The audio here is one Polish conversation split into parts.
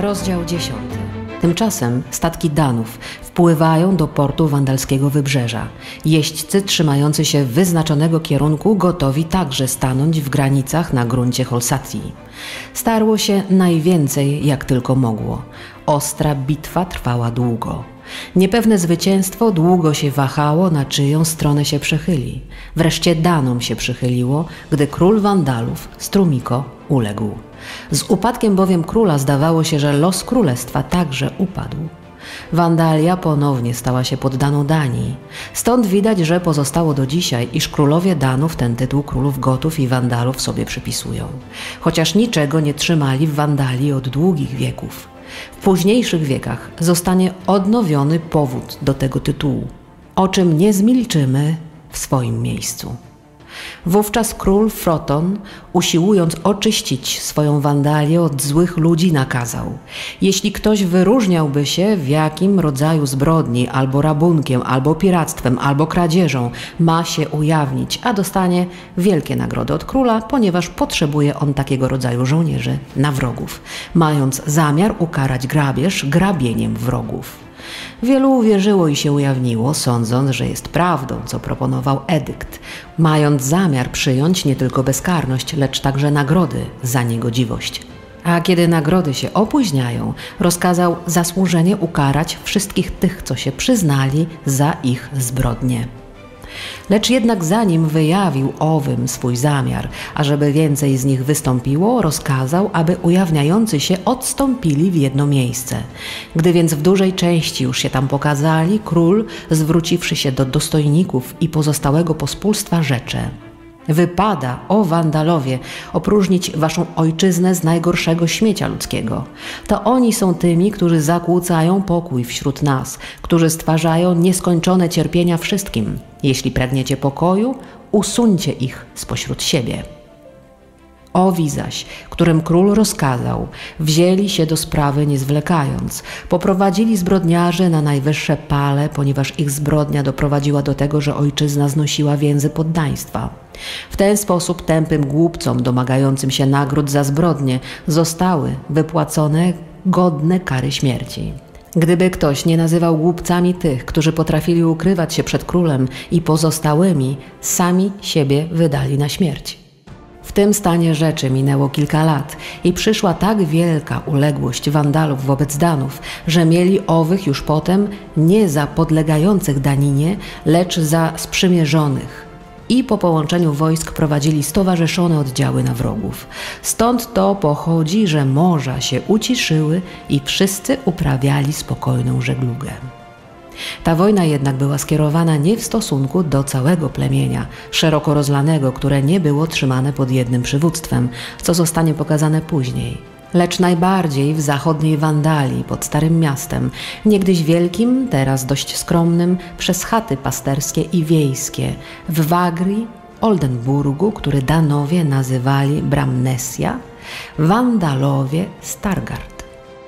Rozdział 10. Tymczasem statki Danów wpływają do portu wandalskiego wybrzeża. Jeźdźcy trzymający się wyznaczonego kierunku gotowi także stanąć w granicach na gruncie Holsatii. Starło się najwięcej jak tylko mogło. Ostra bitwa trwała długo. Niepewne zwycięstwo długo się wahało, na czyją stronę się przechyli. Wreszcie Danom się przychyliło, gdy król Wandalów, Strumiko, uległ. Z upadkiem bowiem króla zdawało się, że los królestwa także upadł. Wandalia ponownie stała się poddaną Danii. Stąd widać, że pozostało do dzisiaj, iż królowie Danów ten tytuł królów Gotów i Wandalów sobie przypisują. Chociaż niczego nie trzymali w Wandalii od długich wieków. W późniejszych wiekach zostanie odnowiony powód do tego tytułu, o czym nie zmilczymy w swoim miejscu. Wówczas król Froton, usiłując oczyścić swoją Wandalię od złych ludzi, nakazał: jeśli ktoś wyróżniałby się w jakim rodzaju zbrodni, albo rabunkiem, albo piractwem, albo kradzieżą, ma się ujawnić, a dostanie wielkie nagrody od króla, ponieważ potrzebuje on takiego rodzaju żołnierzy na wrogów, mając zamiar ukarać grabież grabieniem wrogów. Wielu uwierzyło i się ujawniło, sądząc, że jest prawdą, co proponował edykt, mając zamiar przyjąć nie tylko bezkarność, lecz także nagrody za niegodziwość. A kiedy nagrody się opóźniają, rozkazał zasłużenie ukarać wszystkich tych, co się przyznali za ich zbrodnie. Lecz jednak zanim wyjawił owym swój zamiar, ażeby więcej z nich wystąpiło, rozkazał, aby ujawniający się odstąpili w jedno miejsce. Gdy więc w dużej części już się tam pokazali, król, zwróciwszy się do dostojników i pozostałego pospólstwa, rzecze: wypada, o Wandalowie, opróżnić waszą ojczyznę z najgorszego śmiecia ludzkiego. To oni są tymi, którzy zakłócają pokój wśród nas, którzy stwarzają nieskończone cierpienia wszystkim. Jeśli pragniecie pokoju, usuńcie ich spośród siebie. Owi zaś, którym król rozkazał, wzięli się do sprawy nie zwlekając. Poprowadzili zbrodniarzy na najwyższe pale, ponieważ ich zbrodnia doprowadziła do tego, że ojczyzna znosiła więzy poddaństwa. W ten sposób tępym głupcom domagającym się nagród za zbrodnie zostały wypłacone godne kary śmierci. Gdyby ktoś nie nazywał głupcami tych, którzy potrafili ukrywać się przed królem i pozostałymi, sami siebie wydali na śmierć. W tym stanie rzeczy minęło kilka lat i przyszła tak wielka uległość Wandalów wobec Danów, że mieli owych już potem nie za podlegających Daninie, lecz za sprzymierzonych. I po połączeniu wojsk prowadzili stowarzyszone oddziały na wrogów. Stąd to pochodzi, że morza się uciszyły i wszyscy uprawiali spokojną żeglugę. Ta wojna jednak była skierowana nie w stosunku do całego plemienia, szeroko rozlanego, które nie było trzymane pod jednym przywództwem, co zostanie pokazane później, lecz najbardziej w zachodniej Wandalii, pod Starym Miastem, niegdyś wielkim, teraz dość skromnym, przez chaty pasterskie i wiejskie, w Wagrii, Oldenburgu, który Danowie nazywali Bramnesia, Wandalowie Stargard.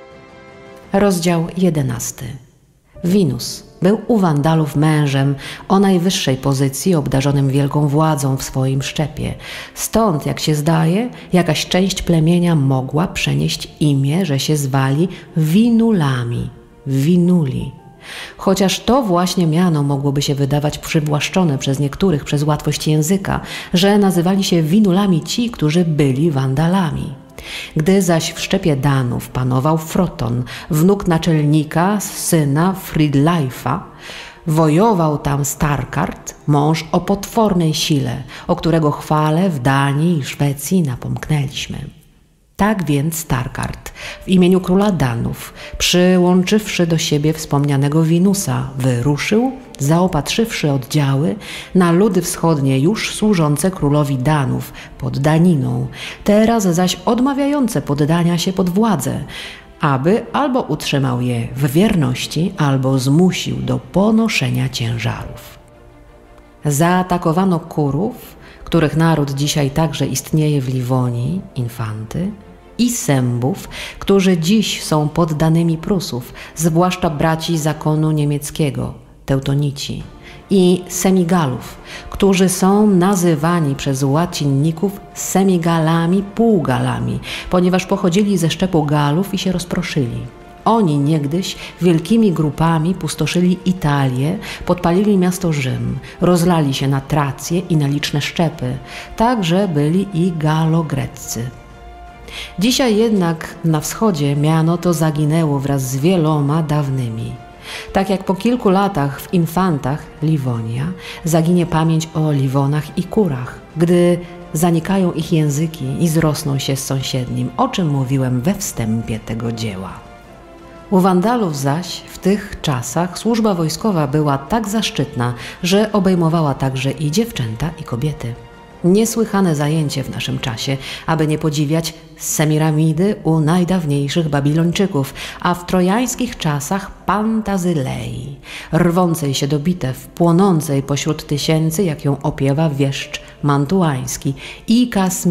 Rozdział 11. Winus był u Wandalów mężem o najwyższej pozycji, obdarzonym wielką władzą w swoim szczepie. Stąd, jak się zdaje, jakaś część plemienia mogła przenieść imię, że się zwali Winulami, Winuli. Chociaż to właśnie miano mogłoby się wydawać przywłaszczone przez niektórych przez łatwość języka, że nazywali się Winulami ci, którzy byli Wandalami. Gdy zaś w szczepie Danów panował Froton, wnuk naczelnika, syna Fridlajfa, wojował tam Starkard, mąż o potwornej sile, o którego chwale w Danii i Szwecji napomknęliśmy. Tak więc Starkard w imieniu króla Danów, przyłączywszy do siebie wspomnianego Winusa, wyruszył, zaopatrzywszy oddziały na ludy wschodnie już służące królowi Danów pod daniną, teraz zaś odmawiające poddania się pod władzę, aby albo utrzymał je w wierności, albo zmusił do ponoszenia ciężarów. Zaatakowano Kurów, których naród dzisiaj także istnieje w Liwonii, Infanty, i Sębów, którzy dziś są poddanymi Prusów, zwłaszcza braci zakonu niemieckiego, Teutonici, i Semigalów, którzy są nazywani przez łacinników Semigalami, półgalami, ponieważ pochodzili ze szczepu Galów i się rozproszyli. Oni niegdyś wielkimi grupami pustoszyli Italię, podpalili miasto Rzym, rozlali się na Trację i na liczne szczepy, także byli i Galogreccy. Dzisiaj jednak na wschodzie miano to zaginęło wraz z wieloma dawnymi. Tak jak po kilku latach w Infantach, Livonia, zaginie pamięć o Liwonach i Kurach, gdy zanikają ich języki i zrosną się z sąsiednim, o czym mówiłem we wstępie tego dzieła. U Wandalów zaś w tych czasach służba wojskowa była tak zaszczytna, że obejmowała także i dziewczęta, i kobiety. Niesłychane zajęcie w naszym czasie, aby nie podziwiać Semiramidy u najdawniejszych Babilończyków, a w trojańskich czasach Pantazylei, rwącej się do bitew, płonącej pośród tysięcy, jak ją opiewa wieszcz mantuański, i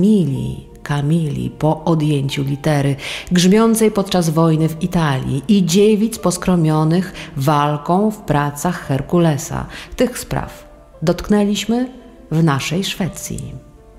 Kamili po odjęciu litery, grzmiącej podczas wojny w Italii, i dziewic poskromionych walką w pracach Herkulesa. Tych spraw dotknęliśmy w naszej Szwecji.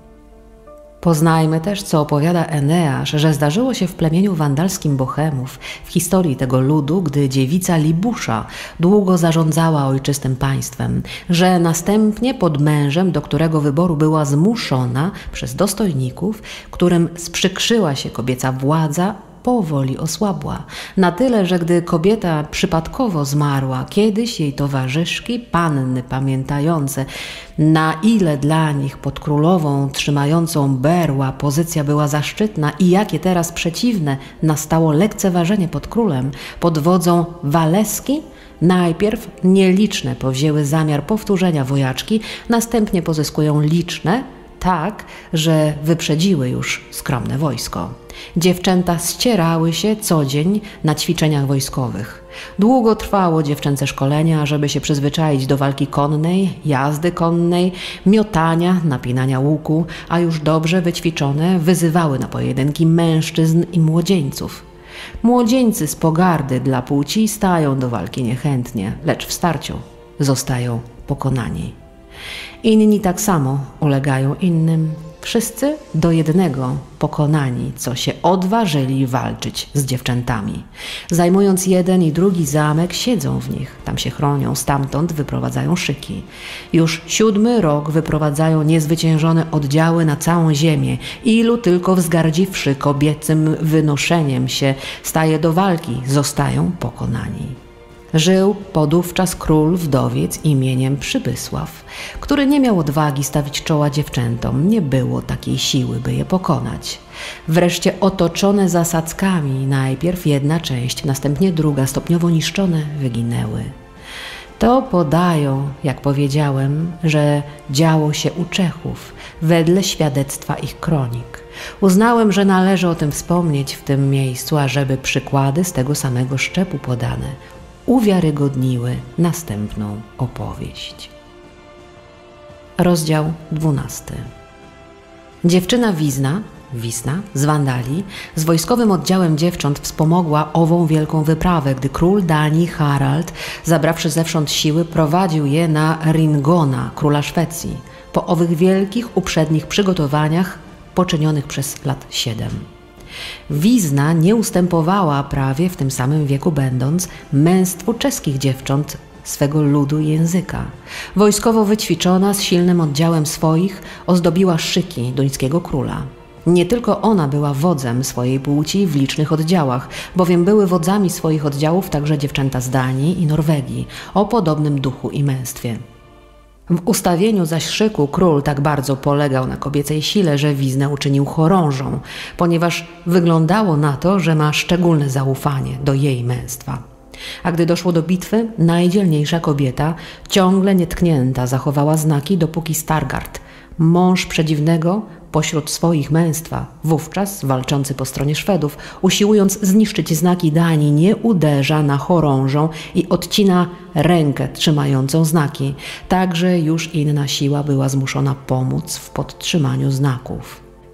Poznajmy też, co opowiada Eneasz, że zdarzyło się w plemieniu wandalskim Bohemów, w historii tego ludu, gdy dziewica Libusza długo zarządzała ojczystym państwem, że następnie pod mężem, do którego wyboru była zmuszona przez dostojników, którym sprzykrzyła się kobieca władza, powoli osłabła. Na tyle, że gdy kobieta przypadkowo zmarła, kiedyś jej towarzyszki, panny pamiętające, na ile dla nich pod królową trzymającą berła pozycja była zaszczytna i jakie teraz przeciwne nastało lekceważenie pod królem, pod wodzą Waleski, najpierw nieliczne powzięły zamiar powtórzenia wojaczki, następnie pozyskują liczne, tak, że wyprzedziły już skromne wojsko. Dziewczęta ścierały się co dzień na ćwiczeniach wojskowych. Długo trwało dziewczęce szkolenie, ażeby się przyzwyczaić do walki konnej, jazdy konnej, miotania, napinania łuku, a już dobrze wyćwiczone wyzywały na pojedynki mężczyzn i młodzieńców. Młodzieńcy z pogardy dla płci stają do walki niechętnie, lecz w starciu zostają pokonani. Inni tak samo ulegają innym, wszyscy do jednego pokonani, co się odważyli walczyć z dziewczętami. Zajmując jeden i drugi zamek, siedzą w nich, tam się chronią, stamtąd wyprowadzają szyki. Już 7. rok wyprowadzają niezwyciężone oddziały na całą ziemię. Ilu tylko wzgardziwszy kobiecym wynoszeniem się staje do walki, zostają pokonani. Żył podówczas król wdowiec imieniem Przybysław, który nie miał odwagi stawić czoła dziewczętom, nie było takiej siły, by je pokonać. Wreszcie otoczone zasadzkami, najpierw jedna część, następnie druga, stopniowo niszczone, wyginęły. To podają, jak powiedziałem, że działo się u Czechów, wedle świadectwa ich kronik. Uznałem, że należy o tym wspomnieć w tym miejscu, ażeby przykłady z tego samego szczepu podane uwiarygodniły następną opowieść. Rozdział 12. Dziewczyna Wisna z Wandalii z wojskowym oddziałem dziewcząt wspomogła ową wielką wyprawę, gdy król Danii Harald, zabrawszy zewsząd siły, prowadził je na Ringona, króla Szwecji, po owych wielkich uprzednich przygotowaniach poczynionych przez lat 7. Wizna nie ustępowała prawie w tym samym wieku będąc męstwu czeskich dziewcząt swego ludu i języka. Wojskowo wyćwiczona z silnym oddziałem swoich ozdobiła szyki duńskiego króla. Nie tylko ona była wodzem swojej płci w licznych oddziałach, bowiem były wodzami swoich oddziałów także dziewczęta z Danii i Norwegii o podobnym duchu i męstwie. W ustawieniu zaś szyku król tak bardzo polegał na kobiecej sile, że Wiznę uczynił chorążą, ponieważ wyglądało na to, że ma szczególne zaufanie do jej męstwa. A gdy doszło do bitwy, najdzielniejsza kobieta, ciągle nietknięta, zachowała znaki, dopóki Stargard, mąż przedziwnego pośród swoich męstwa, wówczas walczący po stronie Szwedów, usiłując zniszczyć znaki Danii, nie uderza na chorążą i odcina rękę trzymającą znaki. Także już inna siła była zmuszona pomóc w podtrzymaniu znaków.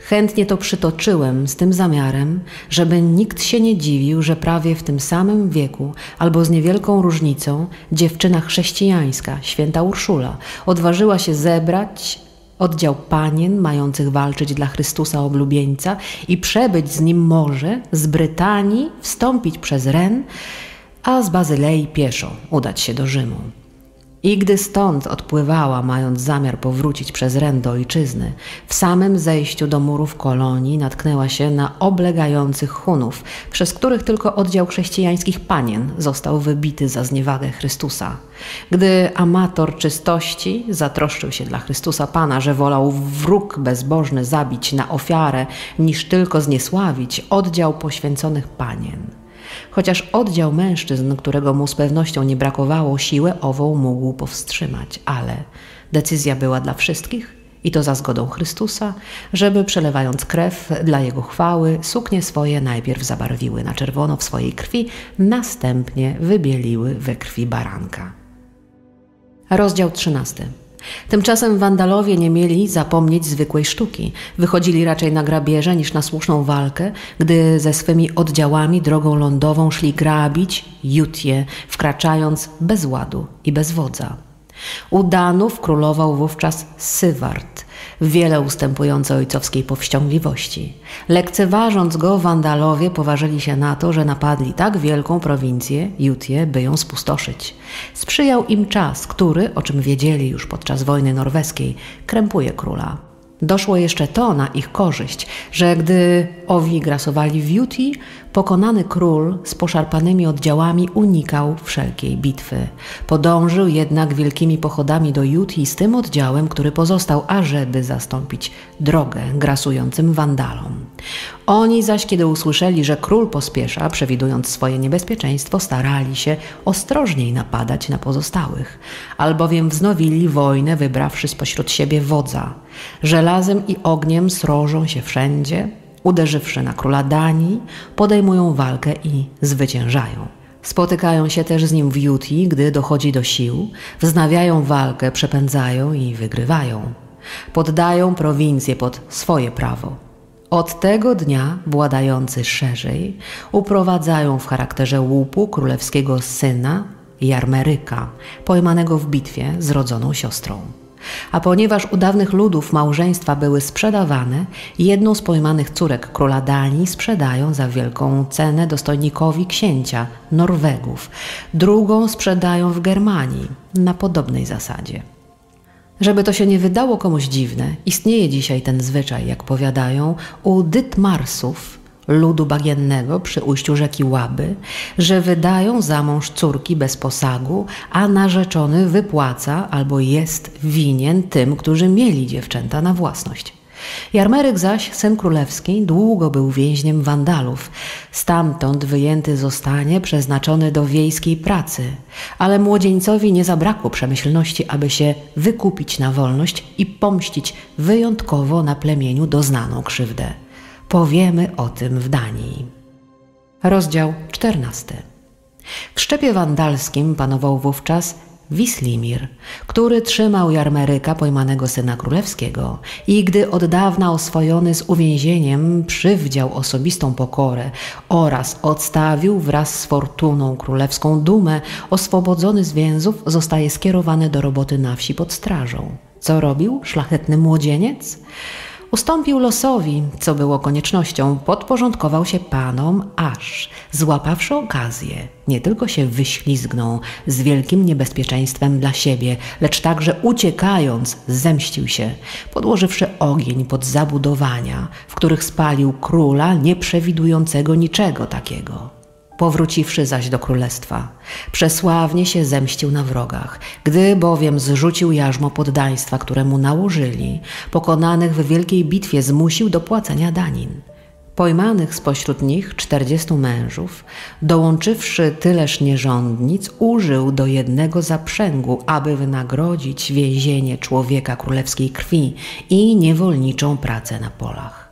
Chętnie to przytoczyłem z tym zamiarem, żeby nikt się nie dziwił, że prawie w tym samym wieku, albo z niewielką różnicą, dziewczyna chrześcijańska, święta Urszula, odważyła się zebrać oddział panien mających walczyć dla Chrystusa oblubieńca i przebyć z nim morze, z Brytanii wstąpić przez Ren, a z Bazylei pieszo udać się do Rzymu. I gdy stąd odpływała, mając zamiar powrócić przez Ren do ojczyzny, w samym zejściu do murów kolonii natknęła się na oblegających Hunów, przez których tylko oddział chrześcijańskich panien został wybity za zniewagę Chrystusa. Gdy amator czystości zatroszczył się dla Chrystusa Pana, że wolał wróg bezbożny zabić na ofiarę, niż tylko zniesławić oddział poświęconych panien. Chociaż oddział mężczyzn, którego mu z pewnością nie brakowało, siłę ową mógł powstrzymać, ale decyzja była dla wszystkich i to za zgodą Chrystusa, żeby przelewając krew dla Jego chwały, suknie swoje najpierw zabarwiły na czerwono w swojej krwi, następnie wybieliły we krwi baranka. Rozdział 13. Tymczasem Wandalowie nie mieli zapomnieć zwykłej sztuki. Wychodzili raczej na grabieże niż na słuszną walkę, gdy ze swymi oddziałami drogą lądową szli grabić Jutię, wkraczając bez ładu i bez wodza. U Danów królował wówczas Sywart, wiele ustępujący ojcowskiej powściągliwości. Lekceważąc go, Wandalowie poważyli się na to, że napadli tak wielką prowincję, Jutię, by ją spustoszyć. Sprzyjał im czas, który, o czym wiedzieli już podczas wojny norweskiej, krępuje króla. Doszło jeszcze to na ich korzyść, że gdy owi grasowali w Jutii, pokonany król z poszarpanymi oddziałami unikał wszelkiej bitwy. Podążył jednak wielkimi pochodami do Jutii z tym oddziałem, który pozostał, ażeby zastąpić drogę grasującym Wandalom. Oni zaś, kiedy usłyszeli, że król pospiesza, przewidując swoje niebezpieczeństwo, starali się ostrożniej napadać na pozostałych, albowiem wznowili wojnę, wybrawszy spośród siebie wodza. Żelazem i ogniem srożą się wszędzie, uderzywszy na króla Danii, podejmują walkę i zwyciężają. Spotykają się też z nim w Jutii, gdy dochodzi do sił, wznawiają walkę, przepędzają i wygrywają. Poddają prowincję pod swoje prawo. Od tego dnia władający szerzej uprowadzają w charakterze łupu królewskiego syna Jarmeryka, pojmanego w bitwie z rodzoną siostrą. A ponieważ u dawnych ludów małżeństwa były sprzedawane, jedną z pojmanych córek króla Danii sprzedają za wielką cenę dostojnikowi księcia Norwegów, drugą sprzedają w Germanii na podobnej zasadzie. Żeby to się nie wydało komuś dziwne, istnieje dzisiaj ten zwyczaj, jak powiadają, u Dytmarsów, ludu bagiennego przy ujściu rzeki Łaby, że wydają za mąż córki bez posagu, a narzeczony wypłaca albo jest winien tym, którzy mieli dziewczęta na własność. Jarmeryk zaś, syn królewski, długo był więźniem Wandalów. Stamtąd wyjęty zostanie, przeznaczony do wiejskiej pracy. Ale młodzieńcowi nie zabrakło przemyślności, aby się wykupić na wolność i pomścić wyjątkowo na plemieniu doznaną krzywdę. Powiemy o tym w Danii. Rozdział 14. W szczepie wandalskim panował wówczas Wislimir, który trzymał Jarmeryka, pojmanego syna królewskiego, i gdy od dawna oswojony z uwięzieniem przywdział osobistą pokorę oraz odstawił wraz z fortuną królewską dumę, oswobodzony z więzów zostaje skierowany do roboty na wsi pod strażą. Co robił szlachetny młodzieniec? Ustąpił losowi, co było koniecznością, podporządkował się panom, aż, złapawszy okazję, nie tylko się wyślizgnął z wielkim niebezpieczeństwem dla siebie, lecz także uciekając, zemścił się, podłożywszy ogień pod zabudowania, w których spalił króla nieprzewidującego niczego takiego. Powróciwszy zaś do królestwa, przesławnie się zemścił na wrogach, gdy bowiem zrzucił jarzmo poddaństwa, które mu nałożyli, pokonanych w wielkiej bitwie zmusił do płacenia danin. Pojmanych spośród nich 40 mężów, dołączywszy tyleż nierządnic, użył do jednego zaprzęgu, aby wynagrodzić więzienie człowieka królewskiej krwi i niewolniczą pracę na polach.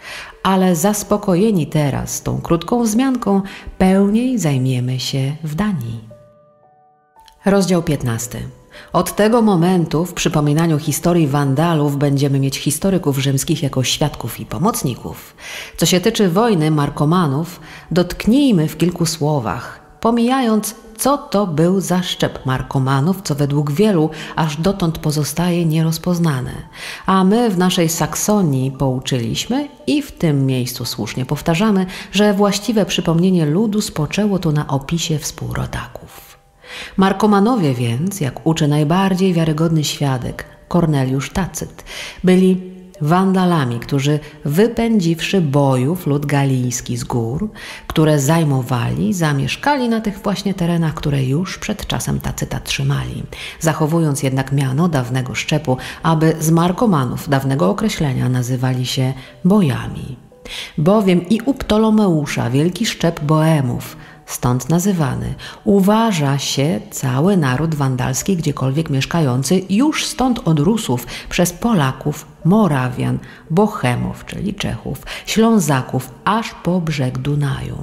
Ale zaspokojeni teraz tą krótką wzmianką, pełniej zajmiemy się w Danii. Rozdział 15. Od tego momentu w przypominaniu historii Wandalów będziemy mieć historyków rzymskich jako świadków i pomocników. Co się tyczy wojny Markomanów, dotknijmy w kilku słowach, pomijając, co to był za szczep Markomanów, co według wielu aż dotąd pozostaje nierozpoznane. A my w naszej Saksonii pouczyliśmy i w tym miejscu słusznie powtarzamy, że właściwe przypomnienie ludu spoczęło tu na opisie współrodaków. Markomanowie więc, jak uczy najbardziej wiarygodny świadek Korneliusz Tacyt, byli Wandalami, którzy wypędziwszy bojów lud galijski z gór, które zajmowali, zamieszkali na tych właśnie terenach, które już przed czasem Tacyta trzymali, zachowując jednak miano dawnego szczepu, aby z Markomanów dawnego określenia nazywali się bojami. Bowiem i u Ptolomeusza wielki szczep Boemów, stąd nazywany, uważa się cały naród wandalski gdziekolwiek mieszkający, już stąd od Rusów przez Polaków, Morawian, Bohemów, czyli Czechów, Ślązaków, aż po brzeg Dunaju.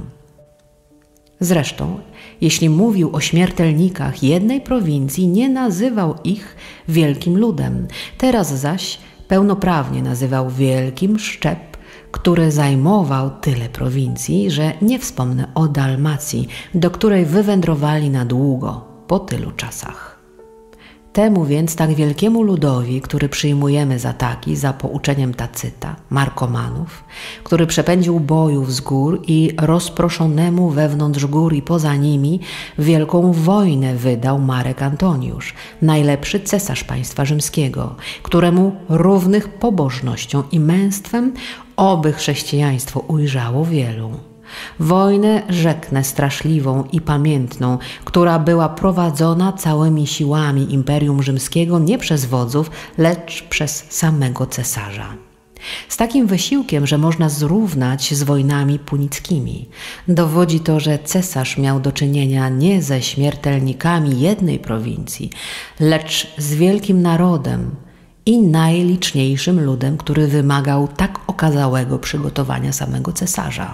Zresztą, jeśli mówił o śmiertelnikach jednej prowincji, nie nazywał ich wielkim ludem. Teraz zaś pełnoprawnie nazywał wielkim szczep, który zajmował tyle prowincji, że nie wspomnę o Dalmacji, do której wywędrowali na długo, po tylu czasach. Temu więc tak wielkiemu ludowi, który przyjmujemy za taki, za pouczeniem Tacyta, Markomanów, który przepędził bojów z gór i rozproszonemu wewnątrz gór i poza nimi wielką wojnę wydał Marek Antoniusz, najlepszy cesarz państwa rzymskiego, któremu równych pobożnością i męstwem oby chrześcijaństwo ujrzało wielu. Wojnę rzeknę straszliwą i pamiętną, która była prowadzona całymi siłami Imperium Rzymskiego nie przez wodzów, lecz przez samego cesarza. Z takim wysiłkiem, że można zrównać z wojnami punickimi. Dowodzi to, że cesarz miał do czynienia nie ze śmiertelnikami jednej prowincji, lecz z wielkim narodem i najliczniejszym ludem, który wymagał tak okazałego przygotowania samego cesarza.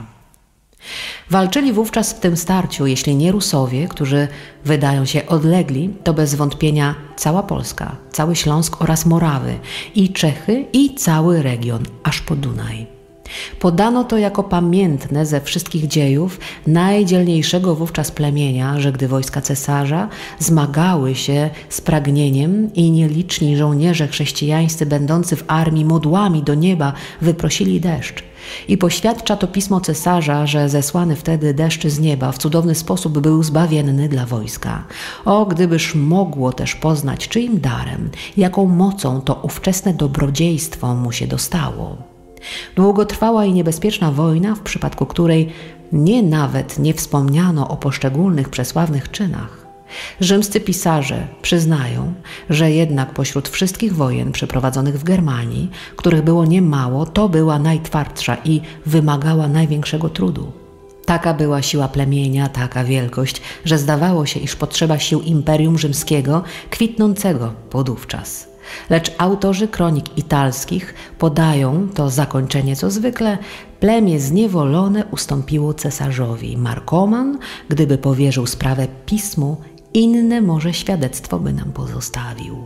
Walczyli wówczas w tym starciu, jeśli nie Rusowie, którzy wydają się odlegli, to bez wątpienia cała Polska, cały Śląsk oraz Morawy, i Czechy, i cały region, aż po Dunaj. Podano to jako pamiętne ze wszystkich dziejów najdzielniejszego wówczas plemienia, że gdy wojska cesarza zmagały się z pragnieniem i nieliczni żołnierze chrześcijańscy będący w armii modłami do nieba wyprosili deszcz. I poświadcza to pismo cesarza, że zesłany wtedy deszcz z nieba w cudowny sposób był zbawienny dla wojska. O, gdybyż mogło też poznać, czyim darem, jaką mocą to ówczesne dobrodziejstwo mu się dostało. Długotrwała i niebezpieczna wojna, w przypadku której nawet nie wspomniano o poszczególnych przesławnych czynach. Rzymscy pisarze przyznają, że jednak pośród wszystkich wojen przeprowadzonych w Germanii, których było niemało, to była najtwardsza i wymagała największego trudu. Taka była siła plemienia, taka wielkość, że zdawało się, iż potrzeba sił Imperium Rzymskiego kwitnącego podówczas. Lecz autorzy kronik italskich podają to zakończenie, co zwykle plemię zniewolone ustąpiło cesarzowi. Markoman, gdyby powierzył sprawę pismu, inne może świadectwo by nam pozostawił.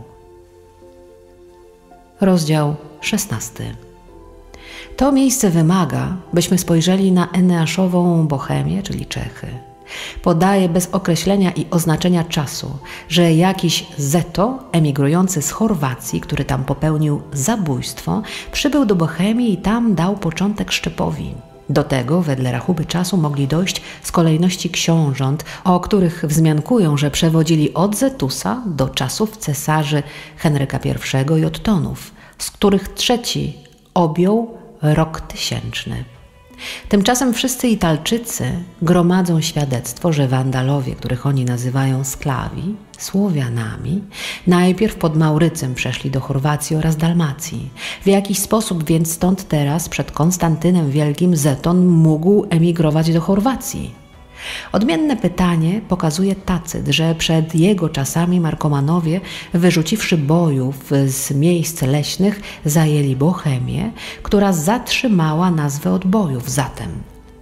Rozdział 16. To miejsce wymaga, byśmy spojrzeli na Eneaszową Bohemię, czyli Czechy. Podaje bez określenia i oznaczenia czasu, że jakiś Zeto, emigrujący z Chorwacji, który tam popełnił zabójstwo, przybył do Bohemii i tam dał początek szczepowi. Do tego, wedle rachuby czasu, mogli dojść z kolejności książąt, o których wzmiankują, że przewodzili od Zetusa do czasów cesarzy Henryka I i Ottonów, z których trzeci objął rok 1000. Tymczasem wszyscy Italczycy gromadzą świadectwo, że Wandalowie, których oni nazywają Sklawi, Słowianami, najpierw pod Maurycem przeszli do Chorwacji oraz Dalmacji. W jakiś sposób więc stąd teraz przed Konstantynem Wielkim Zeton mógł emigrować do Chorwacji? Odmienne pytanie pokazuje Tacyt, że przed jego czasami Markomanowie, wyrzuciwszy bojów z miejsc leśnych, zajęli Bohemię, która zatrzymała nazwę od bojów. Zatem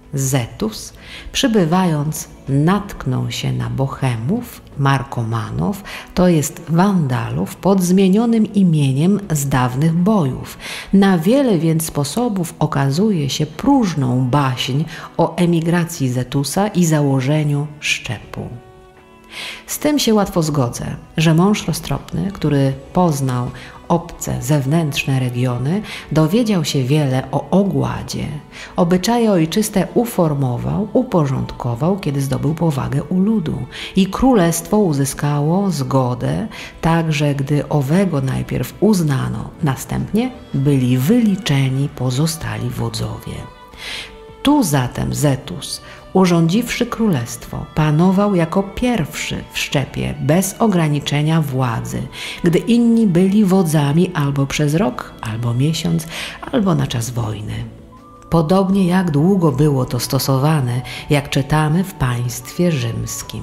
Zetus, przybywając, natknął się na Bohemów, Markomanów, to jest Wandalów, pod zmienionym imieniem z dawnych bojów. Na wiele więc sposobów okazuje się próżną baśń o emigracji Zetusa i założeniu szczepu. Z tym się łatwo zgodzę, że mąż roztropny, który poznał obce, zewnętrzne regiony, dowiedział się wiele o ogładzie. Obyczaje ojczyste uformował, uporządkował, kiedy zdobył powagę u ludu. I królestwo uzyskało zgodę, także gdy owego najpierw uznano, następnie byli wyliczeni pozostali wodzowie. Tu zatem Zetus, urządziwszy królestwo, panował jako pierwszy w szczepie, bez ograniczenia władzy, gdy inni byli wodzami albo przez rok, albo miesiąc, albo na czas wojny. Podobnie jak długo było to stosowane, jak czytamy w państwie rzymskim.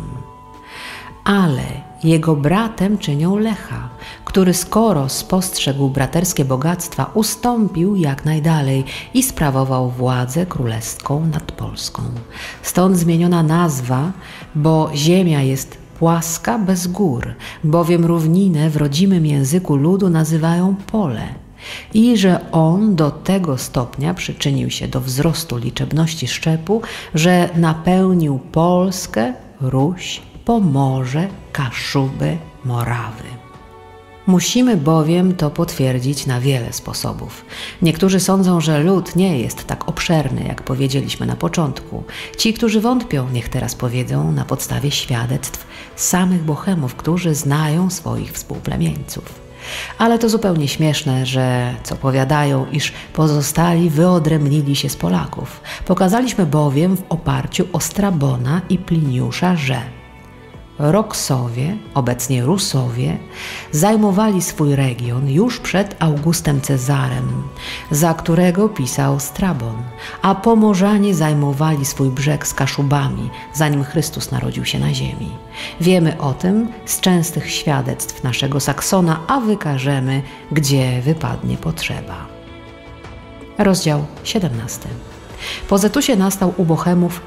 Ale jego bratem czynią Lecha, który skoro spostrzegł braterskie bogactwa, ustąpił jak najdalej i sprawował władzę królewską nad Polską. Stąd zmieniona nazwa, bo ziemia jest płaska bez gór, bowiem równinę w rodzimym języku ludu nazywają pole. I że on do tego stopnia przyczynił się do wzrostu liczebności szczepu, że napełnił Polskę, Ruś, Pomorze, Kaszuby, Morawy. Musimy bowiem to potwierdzić na wiele sposobów. Niektórzy sądzą, że lud nie jest tak obszerny, jak powiedzieliśmy na początku. Ci, którzy wątpią, niech teraz powiedzą na podstawie świadectw samych Bohemów, którzy znają swoich współplemieńców. Ale to zupełnie śmieszne, że co powiadają, iż pozostali wyodrębnili się z Polaków. Pokazaliśmy bowiem w oparciu o Strabona i Pliniusza, że Roksowie, obecnie Rusowie, zajmowali swój region już przed Augustem Cezarem, za którego pisał Strabon, a Pomorzanie zajmowali swój brzeg z Kaszubami, zanim Chrystus narodził się na ziemi. Wiemy o tym z częstych świadectw naszego Saksona, a wykażemy, gdzie wypadnie potrzeba. Rozdział 17. Po Zetusie nastał u Bohemów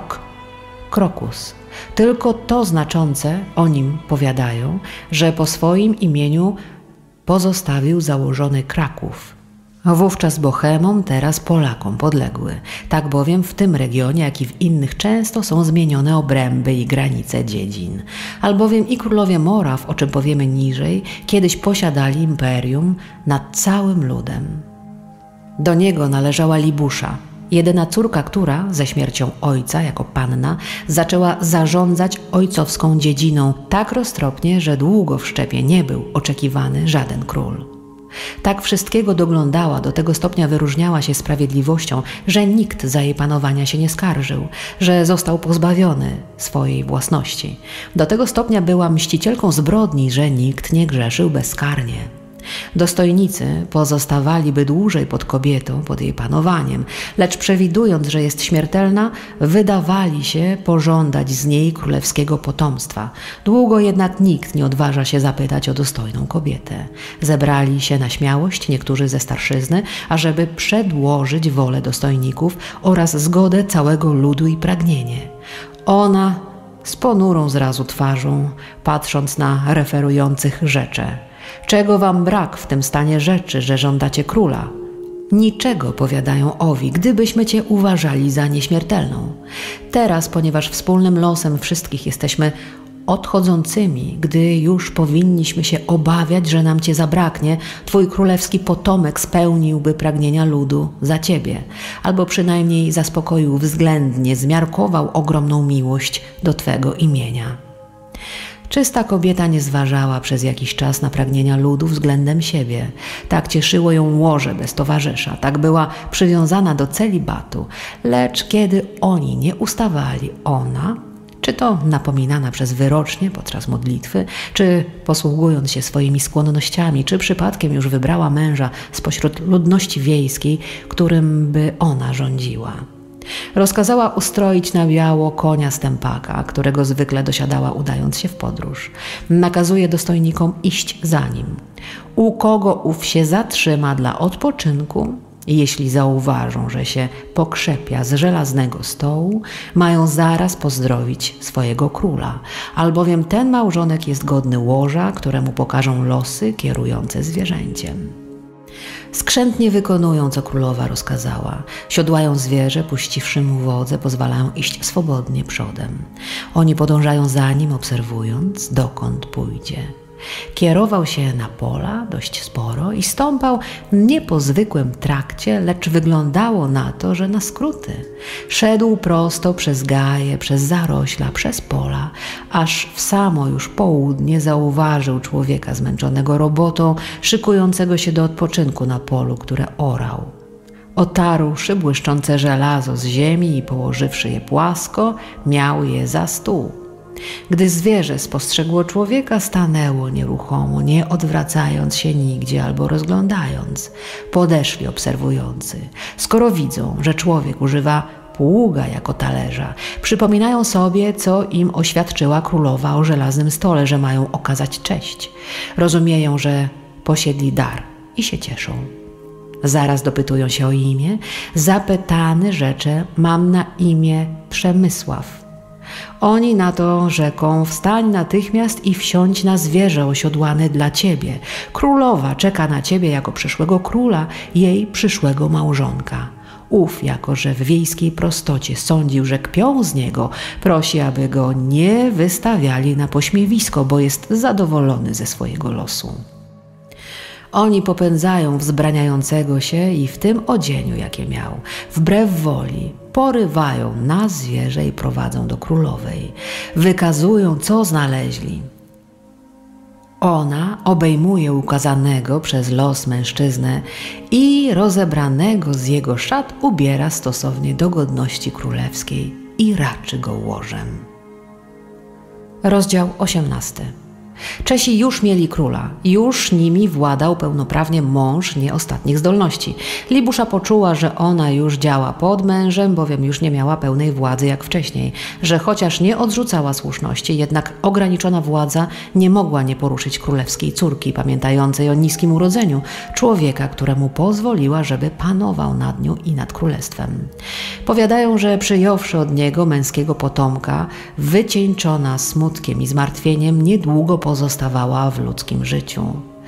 Krokus. Tylko to znaczące o nim powiadają, że po swoim imieniu pozostawił założony Kraków. Wówczas Bohemom, teraz Polakom podległy. Tak bowiem w tym regionie, jak i w innych często są zmienione obręby i granice dziedzin. Albowiem i królowie Moraw, o czym powiemy niżej, kiedyś posiadali imperium nad całym ludem. Do niego należała Libusza, jedyna córka, która ze śmiercią ojca jako panna zaczęła zarządzać ojcowską dziedziną tak roztropnie, że długo w szczepie nie był oczekiwany żaden król. Tak wszystkiego doglądała, do tego stopnia wyróżniała się sprawiedliwością, że nikt za jej panowania się nie skarżył, że został pozbawiony swojej własności. Do tego stopnia była mścicielką zbrodni, że nikt nie grzeszył bezkarnie. Dostojnicy pozostawaliby dłużej pod kobietą, pod jej panowaniem, lecz przewidując, że jest śmiertelna, wydawali się pożądać z niej królewskiego potomstwa. Długo jednak nikt nie odważa się zapytać o dostojną kobietę. Zebrali się na śmiałość niektórzy ze starszyzny, ażeby przedłożyć wolę dostojników oraz zgodę całego ludu i pragnienie. Ona z ponurą zrazu twarzą, patrząc na referujących rzecze: czego wam brak w tym stanie rzeczy, że żądacie króla? Niczego, powiadają owi, gdybyśmy cię uważali za nieśmiertelną. Teraz, ponieważ wspólnym losem wszystkich jesteśmy odchodzącymi, gdy już powinniśmy się obawiać, że nam cię zabraknie, twój królewski potomek spełniłby pragnienia ludu za ciebie, albo przynajmniej zaspokoił względnie, zmiarkował ogromną miłość do twego imienia. Czysta kobieta nie zważała przez jakiś czas na pragnienia ludu względem siebie. Tak cieszyło ją łoże bez towarzysza, tak była przywiązana do celibatu. Lecz kiedy oni nie ustawali, ona, czy to napominana przez wyrocznie podczas modlitwy, czy posługując się swoimi skłonnościami, czy przypadkiem już wybrała męża spośród ludności wiejskiej, którym by ona rządziła. Rozkazała ustroić na biało konia stępaka, którego zwykle dosiadała udając się w podróż. Nakazuje dostojnikom iść za nim. U kogo ów się zatrzyma dla odpoczynku, Jeśli zauważą, że się pokrzepia z żelaznego stołu, mają zaraz pozdrowić swojego króla, albowiem ten małżonek jest godny łoża, któremu pokażą losy kierujące zwierzęciem. Skrzętnie wykonują, co królowa rozkazała. Siodłają zwierzę, puściwszy mu wodze, pozwalają iść swobodnie przodem. Oni podążają za nim, obserwując, dokąd pójdzie. Kierował się na pola dość sporo i stąpał nie po zwykłym trakcie, lecz wyglądało na to, że na skróty. Szedł prosto przez gaje, przez zarośla, przez pola, aż w samo już południe zauważył człowieka zmęczonego robotą, szykującego się do odpoczynku na polu, które orał. Otarłszy błyszczące żelazo z ziemi i położywszy je płasko, miał je za stół. Gdy zwierzę spostrzegło człowieka, stanęło nieruchomo, nie odwracając się nigdzie albo rozglądając. Podeszli obserwujący. Skoro widzą, że człowiek używa pługa jako talerza, przypominają sobie, co im oświadczyła królowa o żelaznym stole, że mają okazać cześć. Rozumieją, że posiedli dar i się cieszą. Zaraz dopytują się o imię. Zapytany rzecze: mam na imię Przemysław. Oni na to rzeką: wstań natychmiast i wsiądź na zwierzę osiodłane dla ciebie. Królowa czeka na ciebie jako przyszłego króla, jej przyszłego małżonka. Ów, jako że w wiejskiej prostocie sądził, że kpią z niego, prosi, aby go nie wystawiali na pośmiewisko, bo jest zadowolony ze swojego losu. Oni popędzają wzbraniającego się i w tym odzieniu, jakie miał, wbrew woli, porywają na zwierzę i prowadzą do królowej. Wykazują, co znaleźli. Ona obejmuje ukazanego przez los mężczyznę i rozebranego z jego szat ubiera stosownie do godności królewskiej i raczy go łożem. Rozdział 18. Czesi już mieli króla, już nimi władał pełnoprawnie mąż nie ostatnich zdolności. Libusza poczuła, że ona już działa pod mężem, bowiem już nie miała pełnej władzy jak wcześniej, że chociaż nie odrzucała słuszności, jednak ograniczona władza nie mogła nie poruszyć królewskiej córki, pamiętającej o niskim urodzeniu, człowieka, któremu pozwoliła, żeby panował nad nią i nad królestwem. Powiadają, że przyjąwszy od niego męskiego potomka, wycieńczona smutkiem i zmartwieniem, niedługo pozostawała w ludzkim życiu.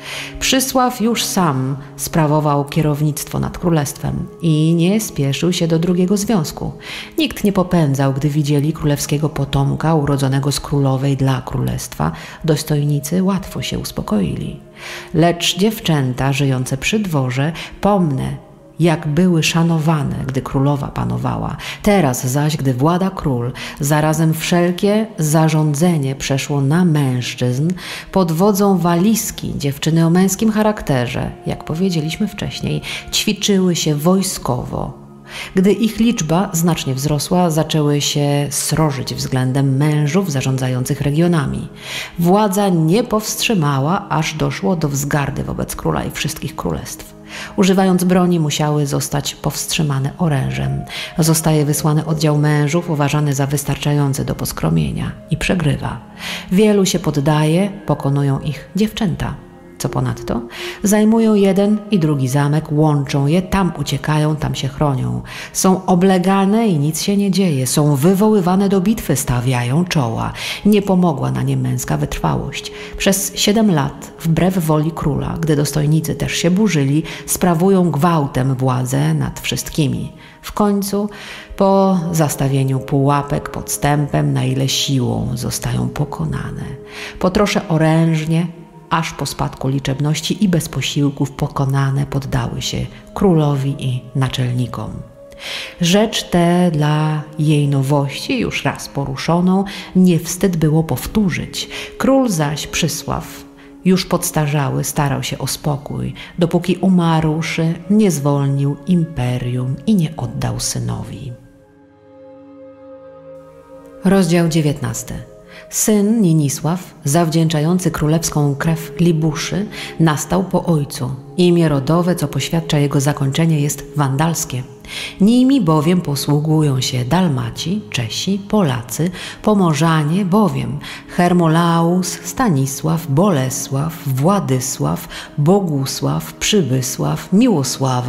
Przysław już sam sprawował kierownictwo nad królestwem i nie spieszył się do drugiego związku. Nikt nie popędzał, gdy widzieli królewskiego potomka urodzonego z królowej dla królestwa. Dostojnicy łatwo się uspokoili. Lecz dziewczęta żyjące przy dworze, pomne, jak były szanowane, gdy królowa panowała. Teraz zaś, gdy włada król, zarazem wszelkie zarządzenie przeszło na mężczyzn, pod wodzą walizki dziewczyny o męskim charakterze, jak powiedzieliśmy wcześniej, ćwiczyły się wojskowo. Gdy ich liczba znacznie wzrosła, zaczęły się srożyć względem mężów zarządzających regionami. Władza nie powstrzymała, aż doszło do wzgardy wobec króla i wszystkich królestw. Używając broni, musiały zostać powstrzymane orężem. Zostaje wysłany oddział mężów uważany za wystarczający do poskromienia i przegrywa. Wielu się poddaje, pokonują ich dziewczęta. Co ponadto, zajmują jeden i drugi zamek, łączą je, tam uciekają, tam się chronią. Są oblegane i nic się nie dzieje, są wywoływane do bitwy, stawiają czoła. Nie pomogła na nie męska wytrwałość. Przez 7 lat, wbrew woli króla, gdy dostojnicy też się burzyli, sprawują gwałtem władzę nad wszystkimi. W końcu, po zastawieniu pułapek podstępem, na ile siłą zostają pokonane. Po trosze orężnie, aż po spadku liczebności i bez posiłków pokonane poddały się królowi i naczelnikom. Rzecz tę dla jej nowości, już raz poruszoną, nie wstyd było powtórzyć. Król zaś Przysław, już podstarzały, starał się o spokój, dopóki umarłszy nie zwolnił imperium i nie oddał synowi. Rozdział 19. Syn Ninisław, zawdzięczający królewską krew Libuszy, nastał po ojcu. Imię rodowe, co poświadcza jego zakończenie, jest wandalskie. Nimi bowiem posługują się Dalmaci, Czesi, Polacy, Pomorzanie, bowiem Hermolaus, Stanisław, Bolesław, Władysław, Bogusław, Przybysław, Miłosława,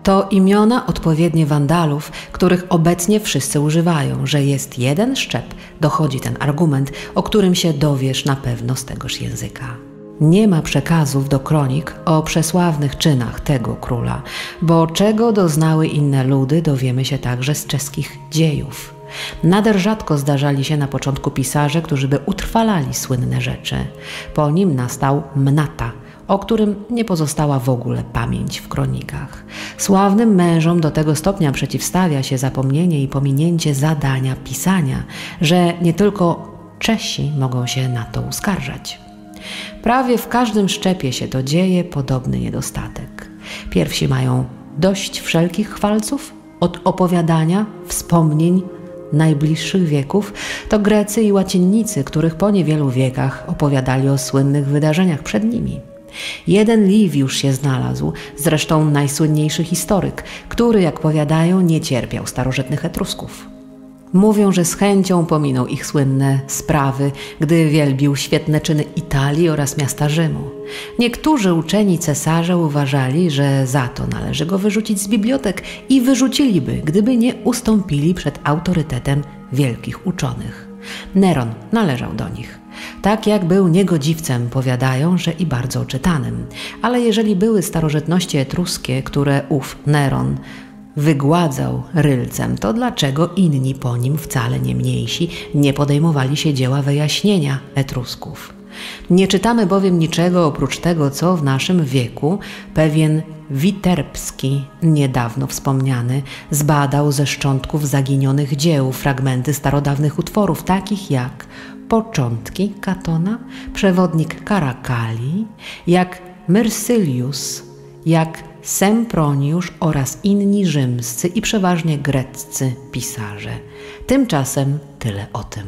To imiona odpowiednie Wandalów, których obecnie wszyscy używają, że jest jeden szczep, dochodzi ten argument, o którym się dowiesz na pewno z tegoż języka. Nie ma przekazów do kronik o przesławnych czynach tego króla, bo czego doznały inne ludy, dowiemy się także z czeskich dziejów. Nader rzadko zdarzali się na początku pisarze, którzy by utrwalali słynne rzeczy. Po nim nastał Mnata, o którym nie pozostała w ogóle pamięć w kronikach. Sławnym mężom do tego stopnia przeciwstawia się zapomnienie i pominięcie zadania pisania, że nie tylko Czesi mogą się na to uskarżać. Prawie w każdym szczepie się to dzieje podobny niedostatek. Pierwsi mają dość wszelkich chwalców od opowiadania, wspomnień najbliższych wieków, to Grecy i łacinnicy, których po niewielu wiekach opowiadali o słynnych wydarzeniach przed nimi. Jeden Liwiusz się znalazł, zresztą najsłynniejszy historyk, który, jak powiadają, nie cierpiał starożytnych Etrusków. Mówią, że z chęcią pominął ich słynne sprawy, gdy wielbił świetne czyny Italii oraz miasta Rzymu. Niektórzy uczeni cesarze uważali, że za to należy go wyrzucić z bibliotek i wyrzuciliby, gdyby nie ustąpili przed autorytetem wielkich uczonych. Neron należał do nich. Tak jak był niegodziwcem, powiadają, że i bardzo oczytanym. Ale jeżeli były starożytności etruskie, które ów Neron wygładzał rylcem, to dlaczego inni po nim, wcale nie mniejsi, nie podejmowali się dzieła wyjaśnienia Etrusków? Nie czytamy bowiem niczego oprócz tego, co w naszym wieku pewien Witerbski, niedawno wspomniany, zbadał ze szczątków zaginionych dzieł fragmenty starodawnych utworów, takich jak Początki Katona, Przewodnik Karakali, jak Myrsylius, jak Semproniusz oraz inni rzymscy i przeważnie greccy pisarze. Tymczasem tyle o tym.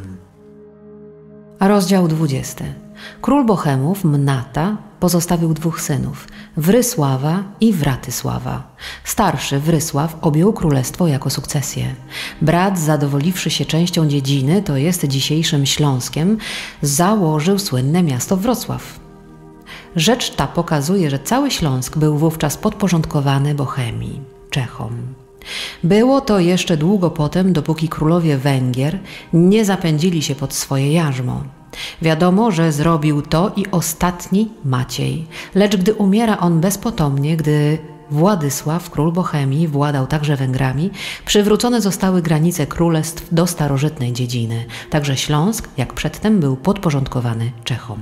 Rozdział 20. Król Bohemów, Mnata, pozostawił dwóch synów, Wrysława i Wratysława. Starszy, Wrysław, objął królestwo jako sukcesję. Brat, zadowoliwszy się częścią dziedziny, to jest dzisiejszym Śląskiem, założył słynne miasto Wrocław. Rzecz ta pokazuje, że cały Śląsk był wówczas podporządkowany Bohemii, Czechom. Było to jeszcze długo potem, dopóki królowie Węgier nie zapędzili się pod swoje jarzmo. Wiadomo, że zrobił to i ostatni Maciej, lecz gdy umiera on bezpotomnie, gdy Władysław, król Bohemii, władał także Węgrami, przywrócone zostały granice królestw do starożytnej dziedziny, także Śląsk, jak przedtem, był podporządkowany Czechom.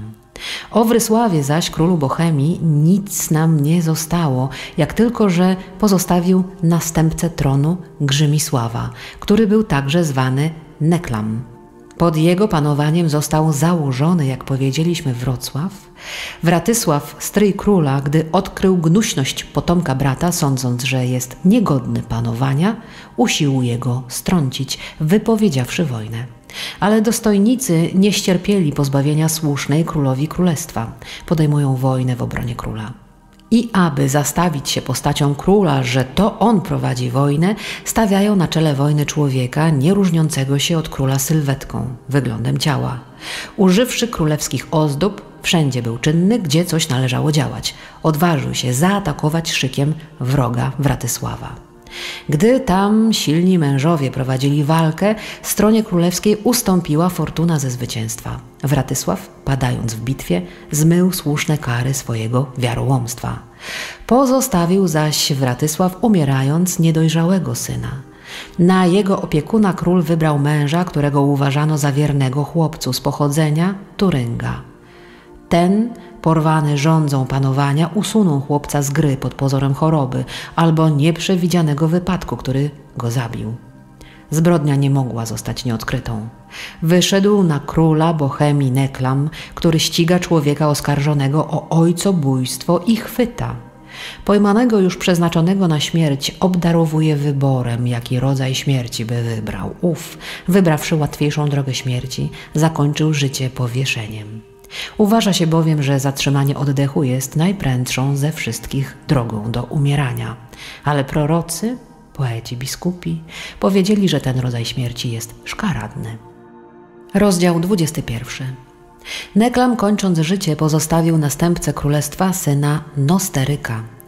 O Wrysławie zaś, królu Bohemii, nic nam nie zostało, jak tylko, że pozostawił następcę tronu Grzymisława, który był także zwany Neklam. Pod jego panowaniem został założony, jak powiedzieliśmy, Wrocław. Wratysław, stryj króla, gdy odkrył gnuśność potomka brata, sądząc, że jest niegodny panowania, usiłuje go strącić, wypowiedziawszy wojnę. Ale dostojnicy nie ścierpieli pozbawienia słusznej królowi królestwa. Podejmują wojnę w obronie króla. I aby zastawić się postacią króla, że to on prowadzi wojnę, stawiają na czele wojny człowieka nie różniącego się od króla sylwetką, wyglądem ciała. Używszy królewskich ozdób, wszędzie był czynny, gdzie coś należało działać. Odważył się zaatakować szykiem wroga Wratysława. Gdy tam silni mężowie prowadzili walkę, stronie królewskiej ustąpiła fortuna ze zwycięstwa. Wratysław, padając w bitwie, zmył słuszne kary swojego wiarołomstwa. Pozostawił zaś Wratysław, umierając, niedojrzałego syna. Na jego opiekuna król wybrał męża, którego uważano za wiernego chłopcu z pochodzenia Turynga. Ten, porwany żądzą panowania, usunął chłopca z gry pod pozorem choroby albo nieprzewidzianego wypadku, który go zabił. Zbrodnia nie mogła zostać nieodkrytą. Wyszedł na króla Bohemii Neklam, który ściga człowieka oskarżonego o ojcobójstwo i chwyta. Pojmanego już przeznaczonego na śmierć obdarowuje wyborem, jaki rodzaj śmierci by wybrał. Wybrawszy łatwiejszą drogę śmierci, zakończył życie powieszeniem. Uważa się bowiem, że zatrzymanie oddechu jest najprędszą ze wszystkich drogą do umierania. Ale prorocy, poeci, biskupi powiedzieli, że ten rodzaj śmierci jest szkaradny. Rozdział 21. Neklam, kończąc życie, pozostawił następcę królestwa, syna Nosteryka.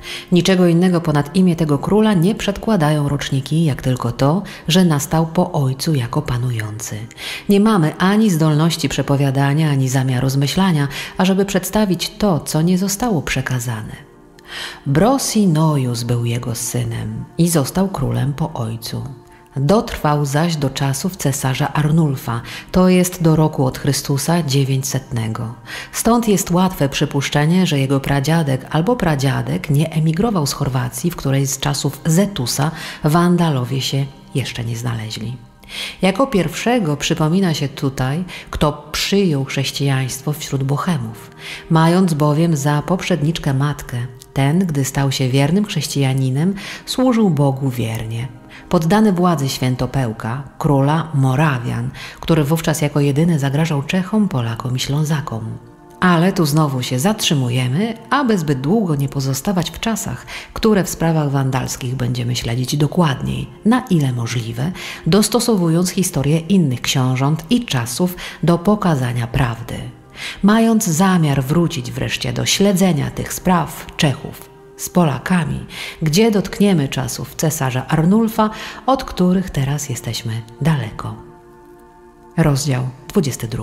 Niczego innego ponad imię tego króla nie przedkładają roczniki, jak tylko to, że nastał po ojcu jako panujący. Nie mamy ani zdolności przepowiadania, ani zamiaru zmyślania, ażeby przedstawić to, co nie zostało przekazane. Brosinojus był jego synem i został królem po ojcu. Dotrwał zaś do czasów cesarza Arnulfa, to jest do roku od Chrystusa 900. Stąd jest łatwe przypuszczenie, że jego pradziadek albo pradziadek nie emigrował z Chorwacji, w której z czasów Zetusa Wandalowie się jeszcze nie znaleźli. Jako pierwszego przypomina się tutaj, kto przyjął chrześcijaństwo wśród Bohemów, mając bowiem za poprzedniczkę matkę. Ten, gdy stał się wiernym chrześcijaninem, służył Bogu wiernie. Poddany władzy Świętopełka, króla Morawian, który wówczas jako jedyny zagrażał Czechom, Polakom i Ślązakom. Ale tu znowu się zatrzymujemy, aby zbyt długo nie pozostawać w czasach, które w sprawach wandalskich będziemy śledzić dokładniej, na ile możliwe, dostosowując historię innych książąt i czasów do pokazania prawdy. Mając zamiar wrócić wreszcie do śledzenia tych spraw Czechów z Polakami, gdzie dotkniemy czasów cesarza Arnulfa, od których teraz jesteśmy daleko. Rozdział 22.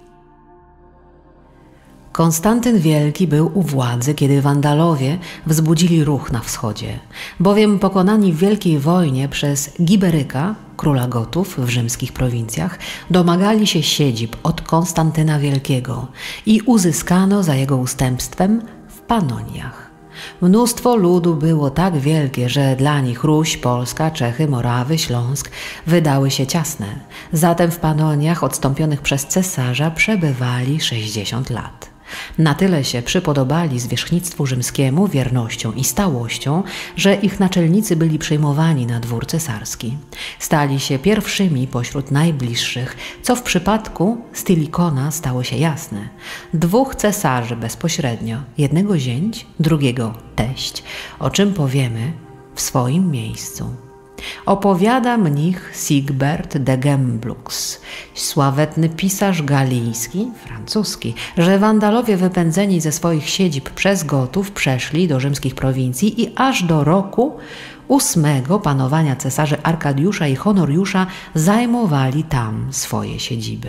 Konstantyn Wielki był u władzy, kiedy Wandalowie wzbudzili ruch na wschodzie, bowiem pokonani w Wielkiej Wojnie przez Giberyka, króla Gotów w rzymskich prowincjach, domagali się siedzib od Konstantyna Wielkiego i uzyskano za jego ustępstwem w Panoniach. Mnóstwo ludu było tak wielkie, że dla nich Ruś, Polska, Czechy, Morawy, Śląsk wydały się ciasne. Zatem w Panoniach odstąpionych przez cesarza przebywali 60 lat. Na tyle się przypodobali zwierzchnictwu rzymskiemu wiernością i stałością, że ich naczelnicy byli przyjmowani na dwór cesarski. Stali się pierwszymi pośród najbliższych, co w przypadku Stylikona stało się jasne. Dwóch cesarzy bezpośrednio, jednego zięć, drugiego teść, o czym powiemy w swoim miejscu. Opowiada mnich Sigbert de Gembloux, sławetny pisarz galijski, francuski, że Wandalowie wypędzeni ze swoich siedzib przez Gotów przeszli do rzymskich prowincji i aż do roku 8 panowania cesarzy Arkadiusza i Honoriusza zajmowali tam swoje siedziby.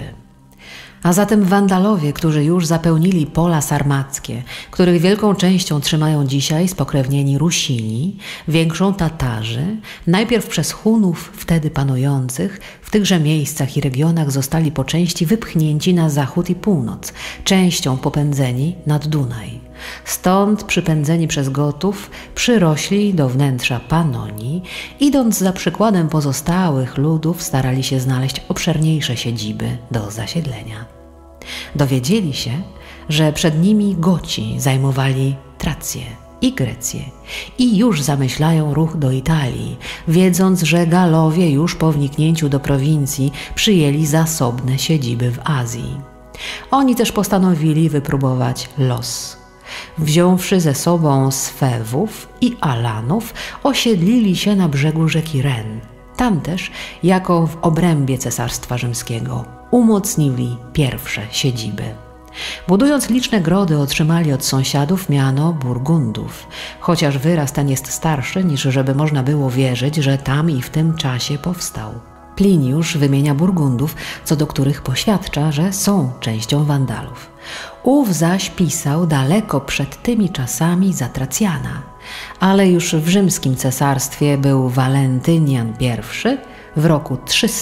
A zatem Wandalowie, którzy już zapełnili pola sarmackie, których wielką częścią trzymają dzisiaj spokrewnieni Rusini, większą Tatarzy, najpierw przez Hunów wtedy panujących, w tychże miejscach i regionach zostali po części wypchnięci na zachód i północ, częścią popędzeni nad Dunaj. Stąd przypędzeni przez Gotów przyrośli do wnętrza Panonii, idąc za przykładem pozostałych ludów starali się znaleźć obszerniejsze siedziby do zasiedlenia. Dowiedzieli się, że przed nimi Goci zajmowali Trację i Grecję i już zamyślają ruch do Italii, wiedząc, że Galowie już po wniknięciu do prowincji przyjęli zasobne siedziby w Azji. Oni też postanowili wypróbować los. Wziąwszy ze sobą Swewów i Alanów, osiedlili się na brzegu rzeki Ren. Tam też, jako w obrębie Cesarstwa Rzymskiego, umocnili pierwsze siedziby. Budując liczne grody, otrzymali od sąsiadów miano Burgundów, chociaż wyraz ten jest starszy, niż żeby można było wierzyć, że tam i w tym czasie powstał. Pliniusz wymienia Burgundów, co do których poświadcza, że są częścią Wandalów. Ów zaś pisał daleko przed tymi czasami za Tracjana, ale już w rzymskim cesarstwie był Walentynian I w roku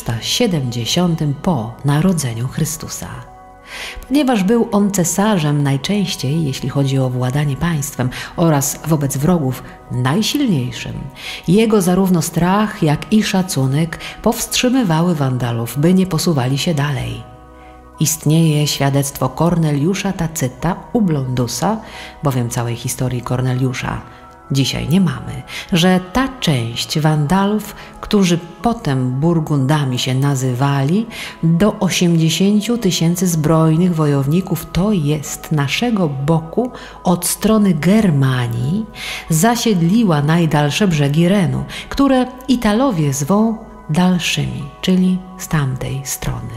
370 po narodzeniu Chrystusa. Ponieważ był on cesarzem najczęściej, jeśli chodzi o władanie państwem oraz wobec wrogów najsilniejszym, jego zarówno strach, jak i szacunek powstrzymywały Wandalów, by nie posuwali się dalej. Istnieje świadectwo Korneliusza Tacyta u Blondusa, bowiem całej historii Korneliusza dzisiaj nie mamy, że ta część Wandalów, którzy potem Burgundami się nazywali, do 80 000 zbrojnych wojowników, to jest naszego boku od strony Germanii, zasiedliła najdalsze brzegi Renu, które Italowie zwą dalszymi, czyli z tamtej strony.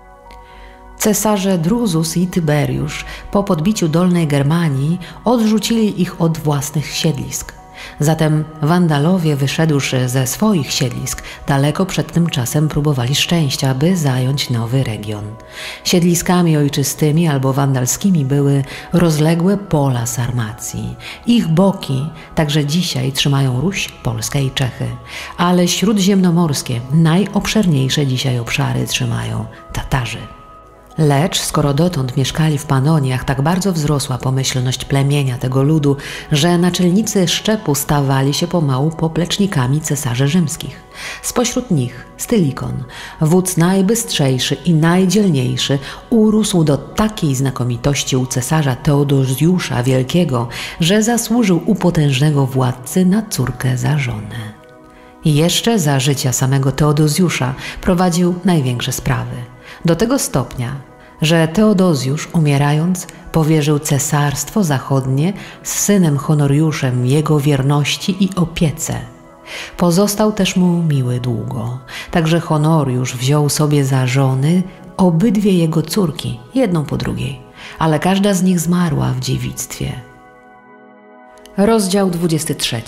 Cesarze Drusus i Tyberiusz po podbiciu Dolnej Germanii odrzucili ich od własnych siedlisk. Zatem Wandalowie, wyszedłszy ze swoich siedlisk, daleko przed tym czasem próbowali szczęścia, by zająć nowy region. Siedliskami ojczystymi albo wandalskimi były rozległe pola Sarmacji. Ich boki także dzisiaj trzymają Ruś, Polskę i Czechy, ale śródziemnomorskie, najobszerniejsze dzisiaj obszary trzymają Tatarzy. Lecz skoro dotąd mieszkali w Panoniach, tak bardzo wzrosła pomyślność plemienia tego ludu, że naczelnicy szczepu stawali się pomału poplecznikami cesarzy rzymskich. Spośród nich Stylikon, wódz najbystrzejszy i najdzielniejszy, urósł do takiej znakomitości u cesarza Teodozjusza Wielkiego, że zasłużył u potężnego władcy na córkę za żonę. Jeszcze za życia samego Teodozjusza prowadził największe sprawy. Do tego stopnia, że Teodozjusz, umierając, powierzył cesarstwo zachodnie z synem Honoriuszem jego wierności i opiece. Pozostał też mu miły długo, także Honoriusz wziął sobie za żony obydwie jego córki, jedną po drugiej, ale każda z nich zmarła w dziewictwie. Rozdział 23.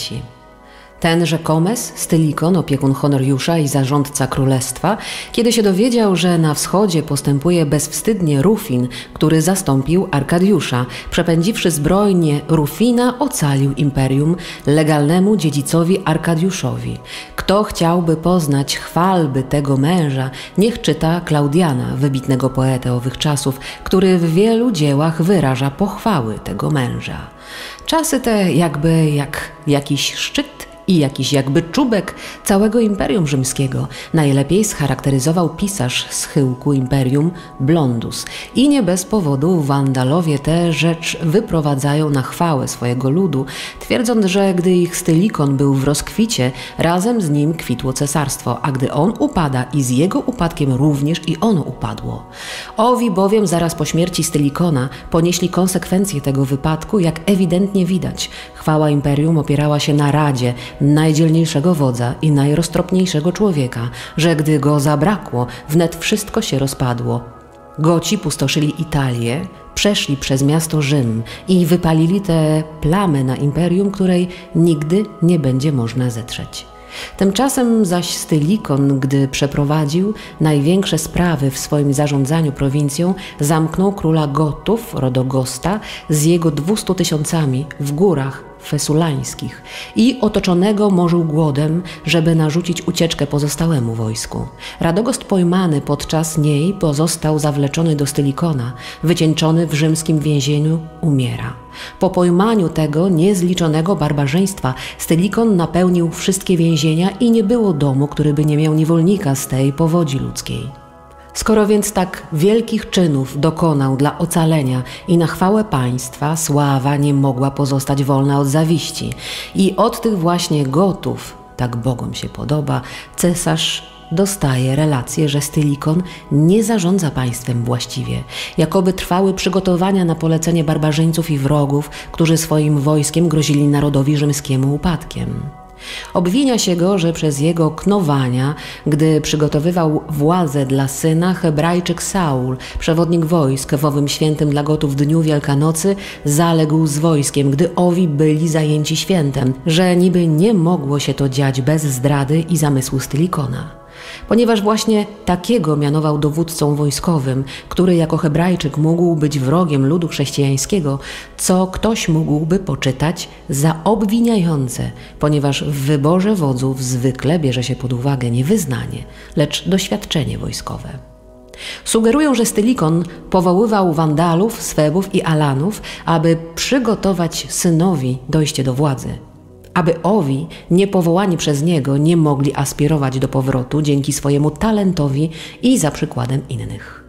Tenże Komes, Stylikon, opiekun Honoriusza i zarządca królestwa, kiedy się dowiedział, że na wschodzie postępuje bezwstydnie Rufin, który zastąpił Arkadiusza, przepędziwszy zbrojnie Rufina, ocalił imperium legalnemu dziedzicowi Arkadiuszowi. Kto chciałby poznać chwalby tego męża, niech czyta Klaudiana, wybitnego poetę owych czasów, który w wielu dziełach wyraża pochwały tego męża. Czasy te jakby jak jakiś szczyt i jakiś jakby czubek całego Imperium Rzymskiego najlepiej scharakteryzował pisarz schyłku Imperium Blondus. I nie bez powodu Wandalowie tę rzecz wyprowadzają na chwałę swojego ludu, twierdząc, że gdy ich Stylikon był w rozkwicie, razem z nim kwitło cesarstwo, a gdy on upada i z jego upadkiem również i ono upadło. Owi bowiem zaraz po śmierci Stylikona ponieśli konsekwencje tego wypadku, jak ewidentnie widać. Chwała Imperium opierała się na radzie najdzielniejszego wodza i najroztropniejszego człowieka, że gdy go zabrakło, wnet wszystko się rozpadło. Goci pustoszyli Italię, przeszli przez miasto Rzym i wypalili te plamy na imperium, której nigdy nie będzie można zetrzeć. Tymczasem zaś Stylikon, gdy przeprowadził największe sprawy w swoim zarządzaniu prowincją, zamknął króla Gotów, Rodogosta, z jego 200 000 w górach fesulańskich i otoczonego morzył głodem, żeby narzucić ucieczkę pozostałemu wojsku. Radogost pojmany podczas niej pozostał zawleczony do Stylikona, wycieńczony w rzymskim więzieniu, umiera. Po pojmaniu tego niezliczonego barbarzyństwa Stylikon napełnił wszystkie więzienia i nie było domu, który by nie miał niewolnika z tej powodzi ludzkiej. Skoro więc tak wielkich czynów dokonał dla ocalenia i na chwałę państwa, sława nie mogła pozostać wolna od zawiści. I od tych właśnie Gotów, tak Bogom się podoba, cesarz dostaje relację, że Stylikon nie zarządza państwem właściwie, jakoby trwały przygotowania na polecenie barbarzyńców i wrogów, którzy swoim wojskiem grozili narodowi rzymskiemu upadkiem. Obwinia się go, że przez jego knowania, gdy przygotowywał władzę dla syna, Hebrajczyk Saul, przewodnik wojsk w owym świętym dla Gotów dniu Wielkanocy, zaległ z wojskiem, gdy owi byli zajęci świętem, że niby nie mogło się to dziać bez zdrady i zamysłu Stylikona. Ponieważ właśnie takiego mianował dowódcą wojskowym, który jako Hebrajczyk mógł być wrogiem ludu chrześcijańskiego, co ktoś mógłby poczytać za obwiniające, ponieważ w wyborze wodzów zwykle bierze się pod uwagę nie wyznanie, lecz doświadczenie wojskowe. Sugerują, że Stylikon powoływał Wandalów, Swebów i Alanów, aby przygotować synowi dojście do władzy, aby owi, niepowołani przez niego, nie mogli aspirować do powrotu dzięki swojemu talentowi i za przykładem innych.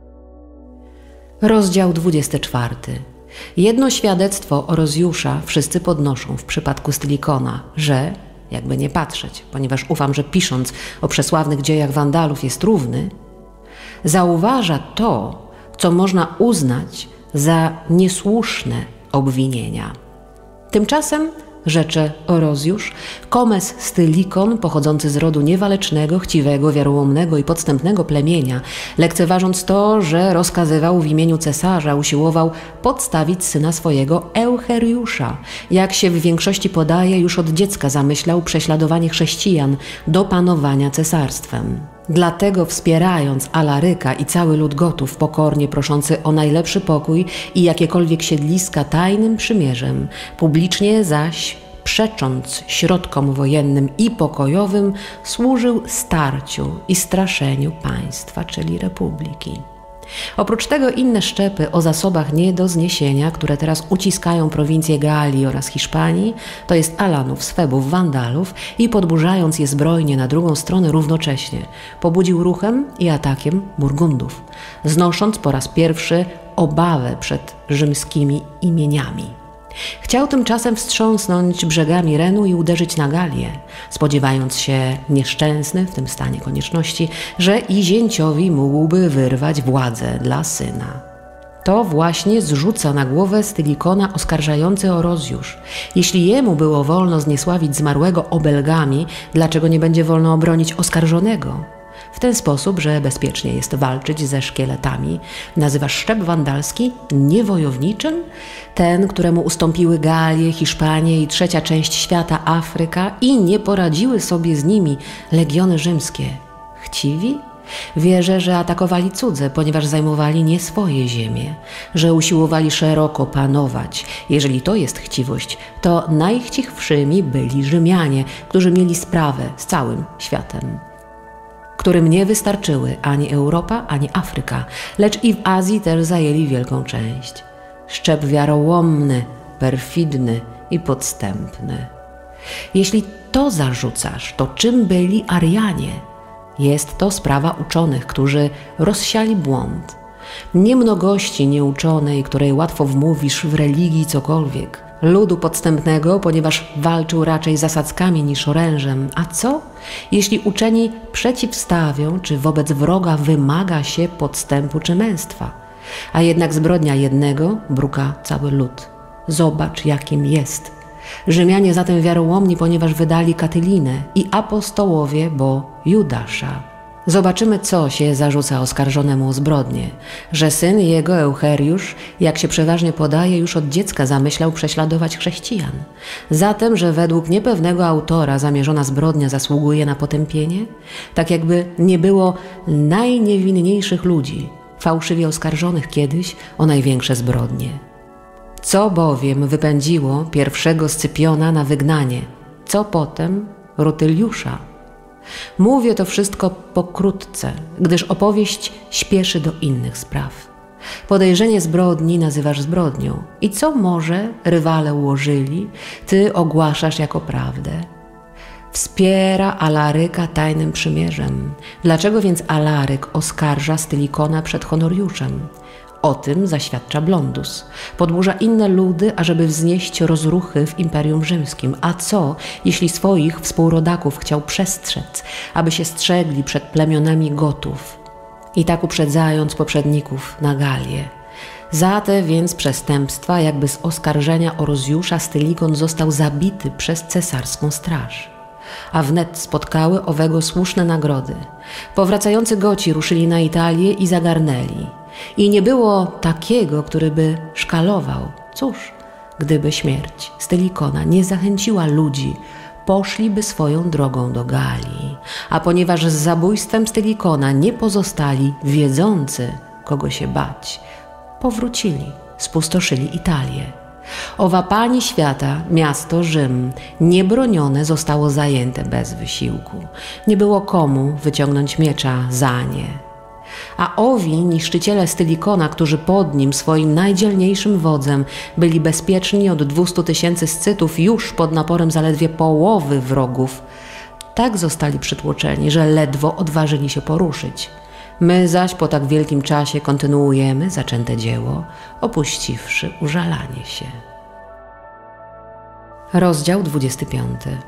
Rozdział 24. Jedno świadectwo Orozjusza wszyscy podnoszą w przypadku Stylikona, że, jakby nie patrzeć, ponieważ ufam, że pisząc o przesławnych dziejach Wandalów jest równy, zauważa to, co można uznać za niesłuszne obwinienia. Tymczasem rzecze Orozjusz, Comes Stylikon, pochodzący z rodu niewalecznego, chciwego, wiarołomnego i podstępnego plemienia, lekceważąc to, że rozkazywał w imieniu cesarza, usiłował podstawić syna swojego Eucheriusza. Jak się w większości podaje, już od dziecka zamyślał prześladowanie chrześcijan do panowania cesarstwem. Dlatego wspierając Alaryka i cały lud Gotów pokornie proszący o najlepszy pokój i jakiekolwiek siedliska tajnym przymierzem, publicznie zaś przecząc środkom wojennym i pokojowym, służył starciu i straszeniu państwa, czyli republiki. Oprócz tego inne szczepy o zasobach nie do zniesienia, które teraz uciskają prowincje Galii oraz Hiszpanii, to jest Alanów, Swebów, Wandalów i podburzając je zbrojnie na drugą stronę równocześnie, pobudził ruchem i atakiem Burgundów, znosząc po raz pierwszy obawę przed rzymskimi imieniami. Chciał tymczasem wstrząsnąć brzegami Renu i uderzyć na Galię, spodziewając się nieszczęsny w tym stanie konieczności, że i zięciowi mógłby wyrwać władzę dla syna. To właśnie zrzuca na głowę Stylikona oskarżający Orozjusz. Jeśli jemu było wolno zniesławić zmarłego obelgami, dlaczego nie będzie wolno obronić oskarżonego? W ten sposób, że bezpiecznie jest walczyć ze szkieletami, nazywa szczep wandalski niewojowniczym? Ten, któremu ustąpiły Galie, Hiszpanie i trzecia część świata, Afryka, i nie poradziły sobie z nimi legiony rzymskie. Chciwi? Wierzę, że atakowali cudze, ponieważ zajmowali nie swoje ziemie, że usiłowali szeroko panować. Jeżeli to jest chciwość, to najchciwszymi byli Rzymianie, którzy mieli sprawę z całym światem, którym nie wystarczyły ani Europa, ani Afryka, lecz i w Azji też zajęli wielką część. Szczep wiarołomny, perfidny i podstępny. Jeśli to zarzucasz, to czym byli Arianie? Jest to sprawa uczonych, którzy rozsiali błąd. Nie mnogości nieuczonej, której łatwo wmówisz w religii cokolwiek. Ludu podstępnego, ponieważ walczył raczej zasadzkami niż orężem. A co, jeśli uczeni przeciwstawią, czy wobec wroga wymaga się podstępu czy męstwa? A jednak zbrodnia jednego bruka cały lud. Zobacz, jakim jest. Rzymianie zatem wiarołomni, ponieważ wydali Katylinę, i apostołowie, bo Judasza. Zobaczymy, co się zarzuca oskarżonemu o zbrodnię, że syn jego, Eucheriusz, jak się przeważnie podaje, już od dziecka zamyślał prześladować chrześcijan. Zatem, że według niepewnego autora zamierzona zbrodnia zasługuje na potępienie, tak jakby nie było najniewinniejszych ludzi, fałszywie oskarżonych kiedyś o największe zbrodnie. Co bowiem wypędziło pierwszego Scypiona na wygnanie? Co potem Rutyliusza? Mówię to wszystko pokrótce, gdyż opowieść śpieszy do innych spraw. Podejrzenie zbrodni nazywasz zbrodnią i co może rywale ułożyli, ty ogłaszasz jako prawdę. Wspiera Alaryka tajnym przymierzem. Dlaczego więc Alaryk oskarża Stylikona przed Honoriuszem? O tym zaświadcza Blondus. Podburza inne ludy, ażeby wznieść rozruchy w Imperium Rzymskim. A co, jeśli swoich współrodaków chciał przestrzec, aby się strzegli przed plemionami Gotów, i tak uprzedzając poprzedników na Galię? Za te więc przestępstwa, jakby z oskarżenia Orozjusza, Stylikon został zabity przez cesarską straż. A wnet spotkały owego słuszne nagrody. Powracający Goci ruszyli na Italię i zagarnęli. I nie było takiego, który by szkalował. Cóż, gdyby śmierć Stylikona nie zachęciła ludzi, poszliby swoją drogą do Galii. A ponieważ z zabójstwem Stylikona nie pozostali wiedzący, kogo się bać, powrócili, spustoszyli Italię. Owa pani świata, miasto Rzym, niebronione zostało zajęte bez wysiłku. Nie było komu wyciągnąć miecza za nie. A owi niszczyciele Stylikona, którzy pod nim, swoim najdzielniejszym wodzem, byli bezpieczni od 200 000 Scytów już pod naporem zaledwie połowy wrogów, tak zostali przytłoczeni, że ledwo odważyli się poruszyć. My zaś po tak wielkim czasie kontynuujemy zaczęte dzieło, opuściwszy użalanie się. Rozdział 25.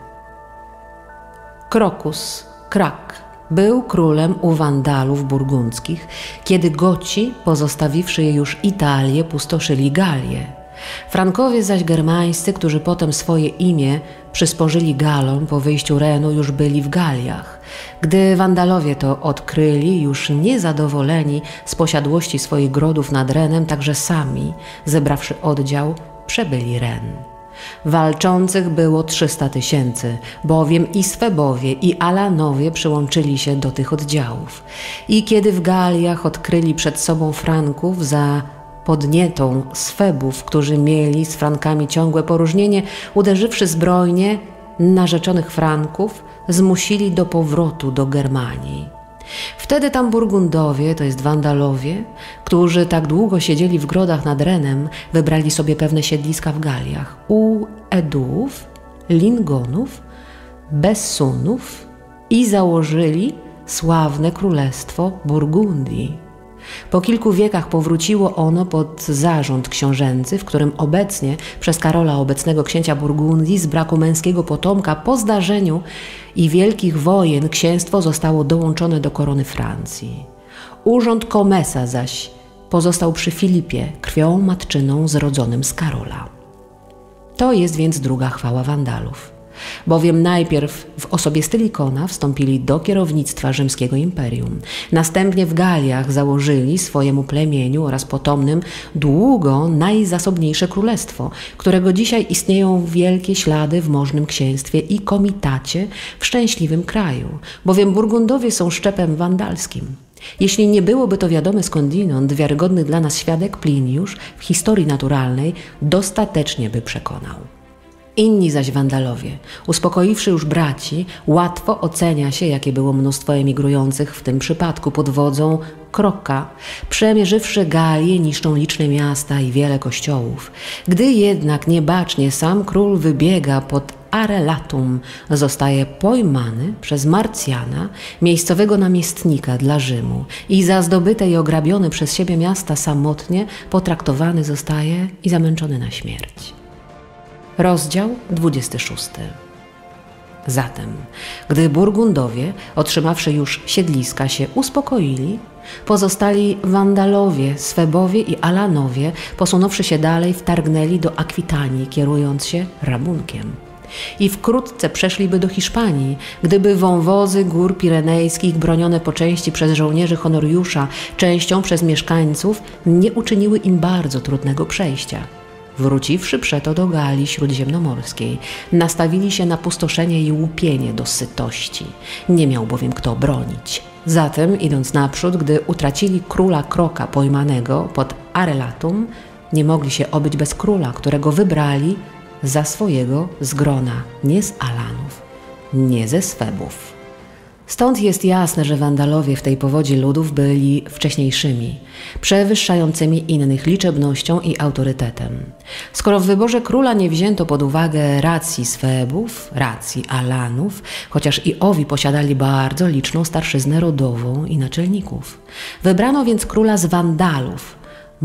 Krokus, Krak, był królem u Wandalów burgundzkich, kiedy Goci, pozostawiwszy je już Italię, pustoszyli Galię. Frankowie zaś germańscy, którzy potem swoje imię przysporzyli Galom po wyjściu Renu, już byli w Galiach. Gdy Wandalowie to odkryli, już niezadowoleni z posiadłości swoich grodów nad Renem, także sami, zebrawszy oddział, przebyli Ren. Walczących było 300 000, bowiem i Swebowie, i Alanowie przyłączyli się do tych oddziałów. I kiedy w Galiach odkryli przed sobą Franków za podnietą Swebów, którzy mieli z Frankami ciągłe poróżnienie, uderzywszy zbrojnie narzeczonych Franków, zmusili do powrotu do Germanii. Wtedy tam Burgundowie, to jest Wandalowie, którzy tak długo siedzieli w grodach nad Renem, wybrali sobie pewne siedliska w Galiach u Eduów, Lingonów, Bessunów i założyli sławne królestwo Burgundii. Po kilku wiekach powróciło ono pod zarząd książęcy, w którym obecnie przez Karola, obecnego księcia Burgundii, z braku męskiego potomka po zdarzeniu i wielkich wojen księstwo zostało dołączone do korony Francji. Urząd komesa zaś pozostał przy Filipie, krwią matczyną zrodzonym z Karola. To jest więc druga chwała Wandalów. Bowiem najpierw w osobie Stylikona wstąpili do kierownictwa rzymskiego imperium. Następnie w Galiach założyli swojemu plemieniu oraz potomnym długo najzasobniejsze królestwo, którego dzisiaj istnieją wielkie ślady w możnym księstwie i komitacie w szczęśliwym kraju, bowiem Burgundowie są szczepem wandalskim. Jeśli nie byłoby to wiadome skądinąd, wiarygodny dla nas świadek Pliniusz w historii naturalnej dostatecznie by przekonał. Inni zaś Wandalowie, uspokoiwszy już braci, łatwo ocenia się, jakie było mnóstwo emigrujących w tym przypadku pod wodzą Kroka, przemierzywszy Galię, niszczą liczne miasta i wiele kościołów. Gdy jednak niebacznie sam król wybiega pod Arelatum, zostaje pojmany przez Marcjana, miejscowego namiestnika dla Rzymu, i za zdobyte i ograbione przez siebie miasta samotnie potraktowany zostaje i zamęczony na śmierć. Rozdział 26. Zatem, gdy Burgundowie, otrzymawszy już siedliska, się uspokoili, pozostali Wandalowie, Swebowie i Alanowie, posunąwszy się dalej, wtargnęli do Akwitanii, kierując się rabunkiem. I wkrótce przeszliby do Hiszpanii, gdyby wąwozy gór pirenejskich, bronione po części przez żołnierzy Honoriusza, częścią przez mieszkańców, nie uczyniły im bardzo trudnego przejścia. Wróciwszy przeto do Galii Śródziemnomorskiej, nastawili się na pustoszenie i łupienie do sytości. Nie miał bowiem kto bronić. Zatem, idąc naprzód, gdy utracili króla Kroka pojmanego pod Arelatum, nie mogli się obyć bez króla, którego wybrali za swojego z grona, nie z Alanów, nie ze Swebów. Stąd jest jasne, że Wandalowie w tej powodzi ludów byli wcześniejszymi, przewyższającymi innych liczebnością i autorytetem. Skoro w wyborze króla nie wzięto pod uwagę racji Swebów, racji Alanów, chociaż i owi posiadali bardzo liczną starszyznę rodową i naczelników. Wybrano więc króla z Wandalów,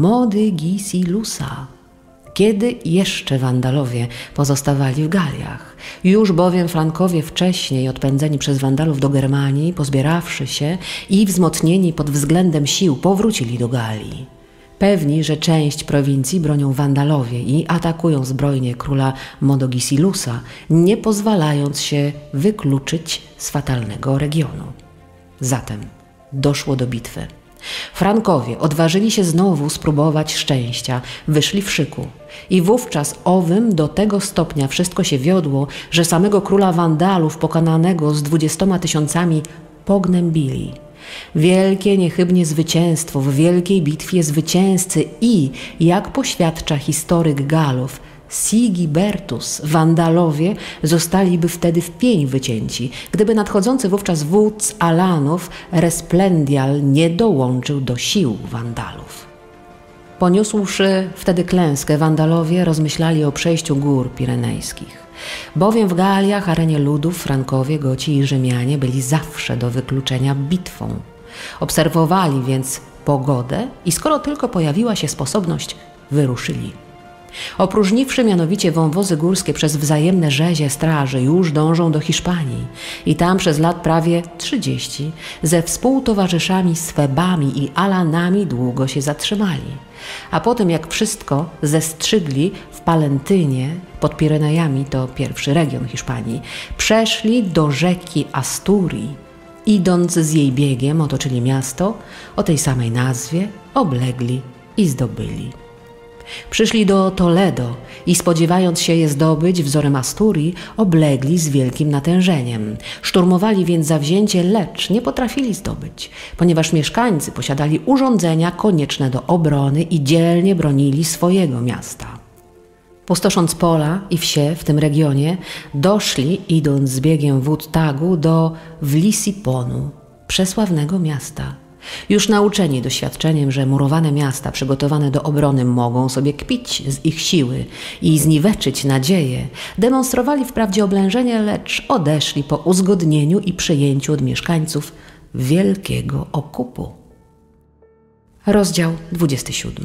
Modygisilusa, kiedy jeszcze Wandalowie pozostawali w Galiach. Już bowiem Frankowie wcześniej odpędzeni przez Wandalów do Germanii, pozbierawszy się i wzmocnieni pod względem sił, powrócili do Galii. Pewni, że część prowincji bronią Wandalowie i atakują zbrojnie króla Modygisilusa, nie pozwalając się wykluczyć z fatalnego regionu. Zatem doszło do bitwy. Frankowie odważyli się znowu spróbować szczęścia, wyszli w szyku. I wówczas owym do tego stopnia wszystko się wiodło, że samego króla Wandalów pokonanego z 20 000 pognębili. Wielkie niechybnie zwycięstwo w wielkiej bitwie zwycięzcy i, jak poświadcza historyk Galów, Sigibertus, Wandalowie zostaliby wtedy w pień wycięci, gdyby nadchodzący wówczas wódz Alanów Resplendial nie dołączył do sił Wandalów. Poniósłszy wtedy klęskę, Wandalowie rozmyślali o przejściu gór pirenejskich. Bowiem w Galiach, arenie ludów, Frankowie, Goci i Rzymianie byli zawsze do wykluczenia bitwą. Obserwowali więc pogodę i skoro tylko pojawiła się sposobność, wyruszyli. Opróżniwszy mianowicie wąwozy górskie przez wzajemne rzezie straży, już dążą do Hiszpanii i tam przez lat prawie 30 ze współtowarzyszami Swebami i Alanami długo się zatrzymali. A potem, jak wszystko zestrzygli w Palentynie, pod Pirenejami, to pierwszy region Hiszpanii, przeszli do rzeki Asturii. Idąc z jej biegiem, otoczyli miasto o tej samej nazwie, oblegli i zdobyli. Przyszli do Toledo i spodziewając się je zdobyć wzorem Asturii, oblegli z wielkim natężeniem. Szturmowali więc zawzięcie, lecz nie potrafili zdobyć, ponieważ mieszkańcy posiadali urządzenia konieczne do obrony i dzielnie bronili swojego miasta. Pustosząc pola i wsie w tym regionie, doszli, idąc z biegiem wód Tagu, do Wlisiponu, przesławnego miasta. Już nauczeni doświadczeniem, że murowane miasta przygotowane do obrony mogą sobie kpić z ich siły i zniweczyć nadzieję, demonstrowali wprawdzie oblężenie, lecz odeszli po uzgodnieniu i przyjęciu od mieszkańców wielkiego okupu. Rozdział 27.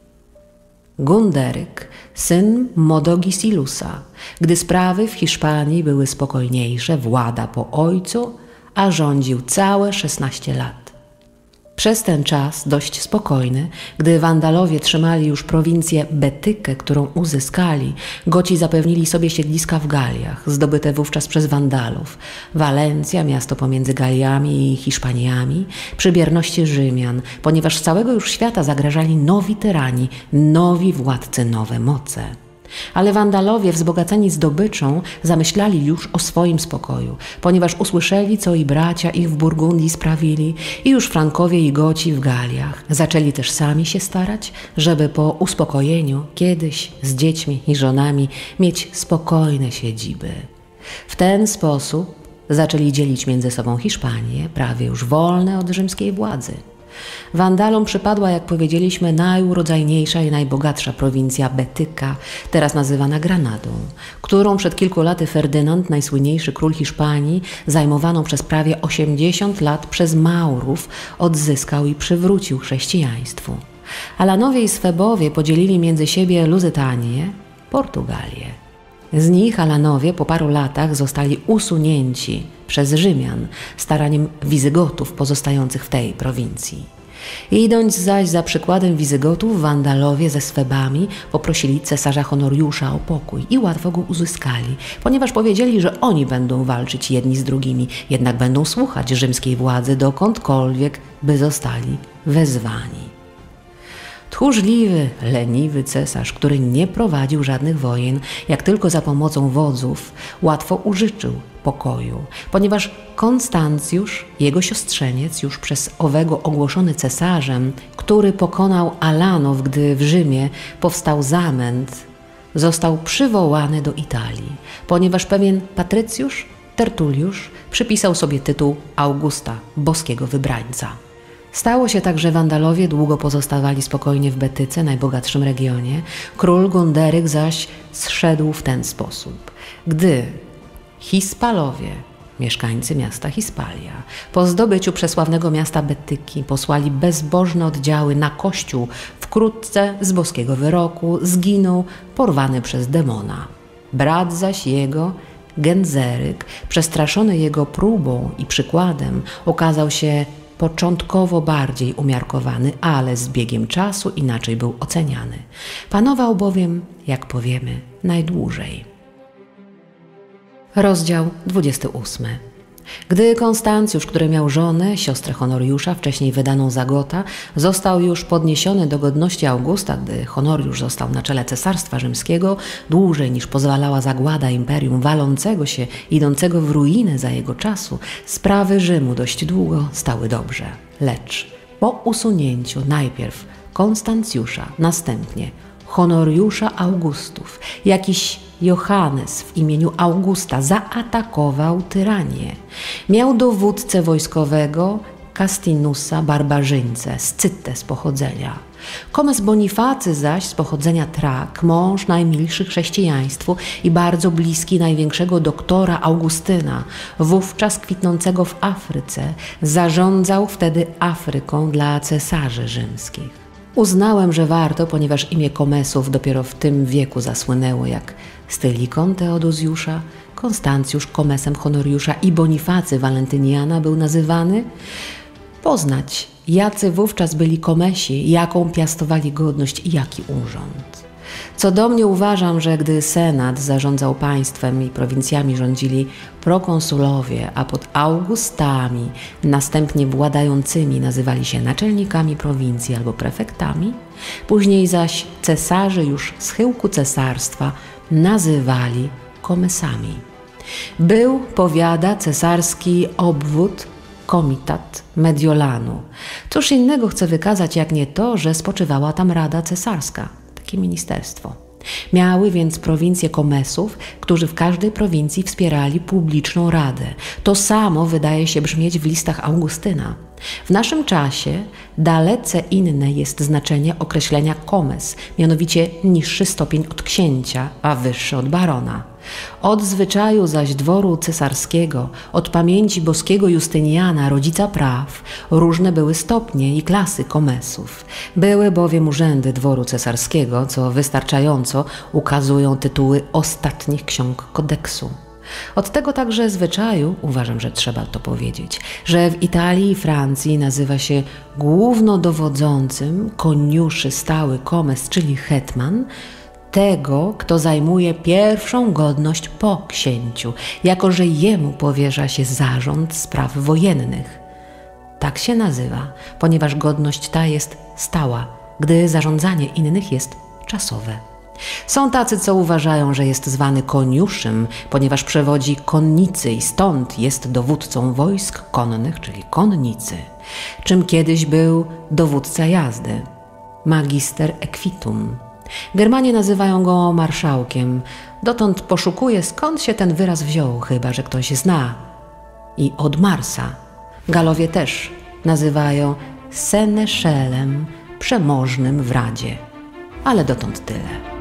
Gunderyk, syn Modogisilusa, gdy sprawy w Hiszpanii były spokojniejsze, włada po ojcu, a rządził całe 16 lat. Przez ten czas, dość spokojny, gdy Wandalowie trzymali już prowincję Betykę, którą uzyskali, Goci zapewnili sobie siedliska w Galiach, zdobyte wówczas przez Wandalów. Walencja, miasto pomiędzy Galiami i Hiszpaniami, przy bierności Rzymian, ponieważ z całego już świata zagrażali nowi tyrani, nowi władcy, nowe moce. Ale Wandalowie, wzbogaceni zdobyczą, zamyślali już o swoim spokoju, ponieważ usłyszeli, co i bracia ich w Burgundii sprawili i już Frankowie i Goci w Galiach. Zaczęli też sami się starać, żeby po uspokojeniu kiedyś z dziećmi i żonami mieć spokojne siedziby. W ten sposób zaczęli dzielić między sobą Hiszpanię, prawie już wolne od rzymskiej władzy. Wandalom przypadła, jak powiedzieliśmy, najurodzajniejsza i najbogatsza prowincja Betyka, teraz nazywana Granadą, którą przed kilku laty Ferdynand, najsłynniejszy król Hiszpanii, zajmowaną przez prawie 80 lat przez Maurów, odzyskał i przywrócił chrześcijaństwu. Alanowie i Swebowie podzielili między siebie Luzytanię, Portugalię. Z nich Alanowie po paru latach zostali usunięci przez Rzymian staraniem Wizygotów pozostających w tej prowincji. Idąc zaś za przykładem Wizygotów, Wandalowie ze Swebami poprosili cesarza Honoriusza o pokój i łatwo go uzyskali, ponieważ powiedzieli, że oni będą walczyć jedni z drugimi, jednak będą słuchać rzymskiej władzy dokądkolwiek by zostali wezwani. Tchórzliwy, leniwy cesarz, który nie prowadził żadnych wojen, jak tylko za pomocą wodzów, łatwo użyczył pokoju, ponieważ Konstancjusz, jego siostrzeniec, już przez owego ogłoszony cesarzem, który pokonał Alanów, gdy w Rzymie powstał zamęt, został przywołany do Italii, ponieważ pewien Patrycjusz Tertuliusz przypisał sobie tytuł Augusta, boskiego wybrańca. Stało się tak, że Wandalowie długo pozostawali spokojnie w Betyce, najbogatszym regionie. Król Gunderyk zaś zszedł w ten sposób. Gdy Hispalowie, mieszkańcy miasta Hispalia, po zdobyciu przesławnego miasta Betyki posłali bezbożne oddziały na kościół, wkrótce z boskiego wyroku zginął porwany przez demona. Brat zaś jego, Genzeryk, przestraszony jego próbą i przykładem, okazał się początkowo bardziej umiarkowany, ale z biegiem czasu inaczej był oceniany. Panował bowiem, jak powiemy, najdłużej. Rozdział 28. Gdy Konstancjusz, który miał żonę, siostrę Honoriusza, wcześniej wydaną za Gota, został już podniesiony do godności Augusta, gdy Honoriusz został na czele cesarstwa rzymskiego, dłużej niż pozwalała zagłada imperium walącego się, idącego w ruinę za jego czasu, sprawy Rzymu dość długo stały dobrze. Lecz po usunięciu najpierw Konstancjusza, następnie Honoriusza Augustów, jakiś Johannes w imieniu Augusta zaatakował tyranię. Miał dowódcę wojskowego Castinusa barbarzyńcę, Scytę z pochodzenia. Comes Bonifacy zaś z pochodzenia Trak, mąż najmilszy chrześcijaństwu i bardzo bliski największego doktora Augustyna, wówczas kwitnącego w Afryce, zarządzał wtedy Afryką dla cesarzy rzymskich. Uznałem, że warto, ponieważ imię Komesów dopiero w tym wieku zasłynęło, jak Stylikon Teodozjusza, Konstancjusz Komesem Honoriusza i Bonifacy Walentyniana był nazywany, poznać, jacy wówczas byli Komesi, jaką piastowali godność i jaki urząd. Co do mnie uważam, że gdy Senat zarządzał państwem i prowincjami rządzili prokonsulowie, a pod Augustami, następnie władającymi nazywali się naczelnikami prowincji albo prefektami, później zaś cesarzy już z chyłku cesarstwa nazywali Komesami. Był, powiada, cesarski obwód, komitat Mediolanu. Cóż innego chcę wykazać, jak nie to, że spoczywała tam Rada Cesarska, takie ministerstwo. Miały więc prowincje Komesów, którzy w każdej prowincji wspierali publiczną radę. To samo wydaje się brzmieć w listach Augustyna. W naszym czasie dalece inne jest znaczenie określenia komes, mianowicie niższy stopień od księcia, a wyższy od barona. Od zwyczaju zaś dworu cesarskiego, od pamięci boskiego Justyniana, rodzica praw, różne były stopnie i klasy komesów. Były bowiem urzędy dworu cesarskiego, co wystarczająco ukazują tytuły ostatnich ksiąg kodeksu. Od tego także zwyczaju, uważam, że trzeba to powiedzieć, że w Italii i Francji nazywa się głównodowodzącym koniuszy stały komes, czyli hetman, tego, kto zajmuje pierwszą godność po księciu, jako że jemu powierza się zarząd spraw wojennych. Tak się nazywa, ponieważ godność ta jest stała, gdy zarządzanie innych jest czasowe. Są tacy, co uważają, że jest zwany koniuszym, ponieważ przewodzi konnicy i stąd jest dowódcą wojsk konnych, czyli konnicy, czym kiedyś był dowódca jazdy, magister equitum. Germanie nazywają go marszałkiem. Dotąd poszukuję, skąd się ten wyraz wziął, chyba że ktoś zna. I od Marsa. Galowie też nazywają seneszelem, przemożnym w radzie. Ale dotąd tyle.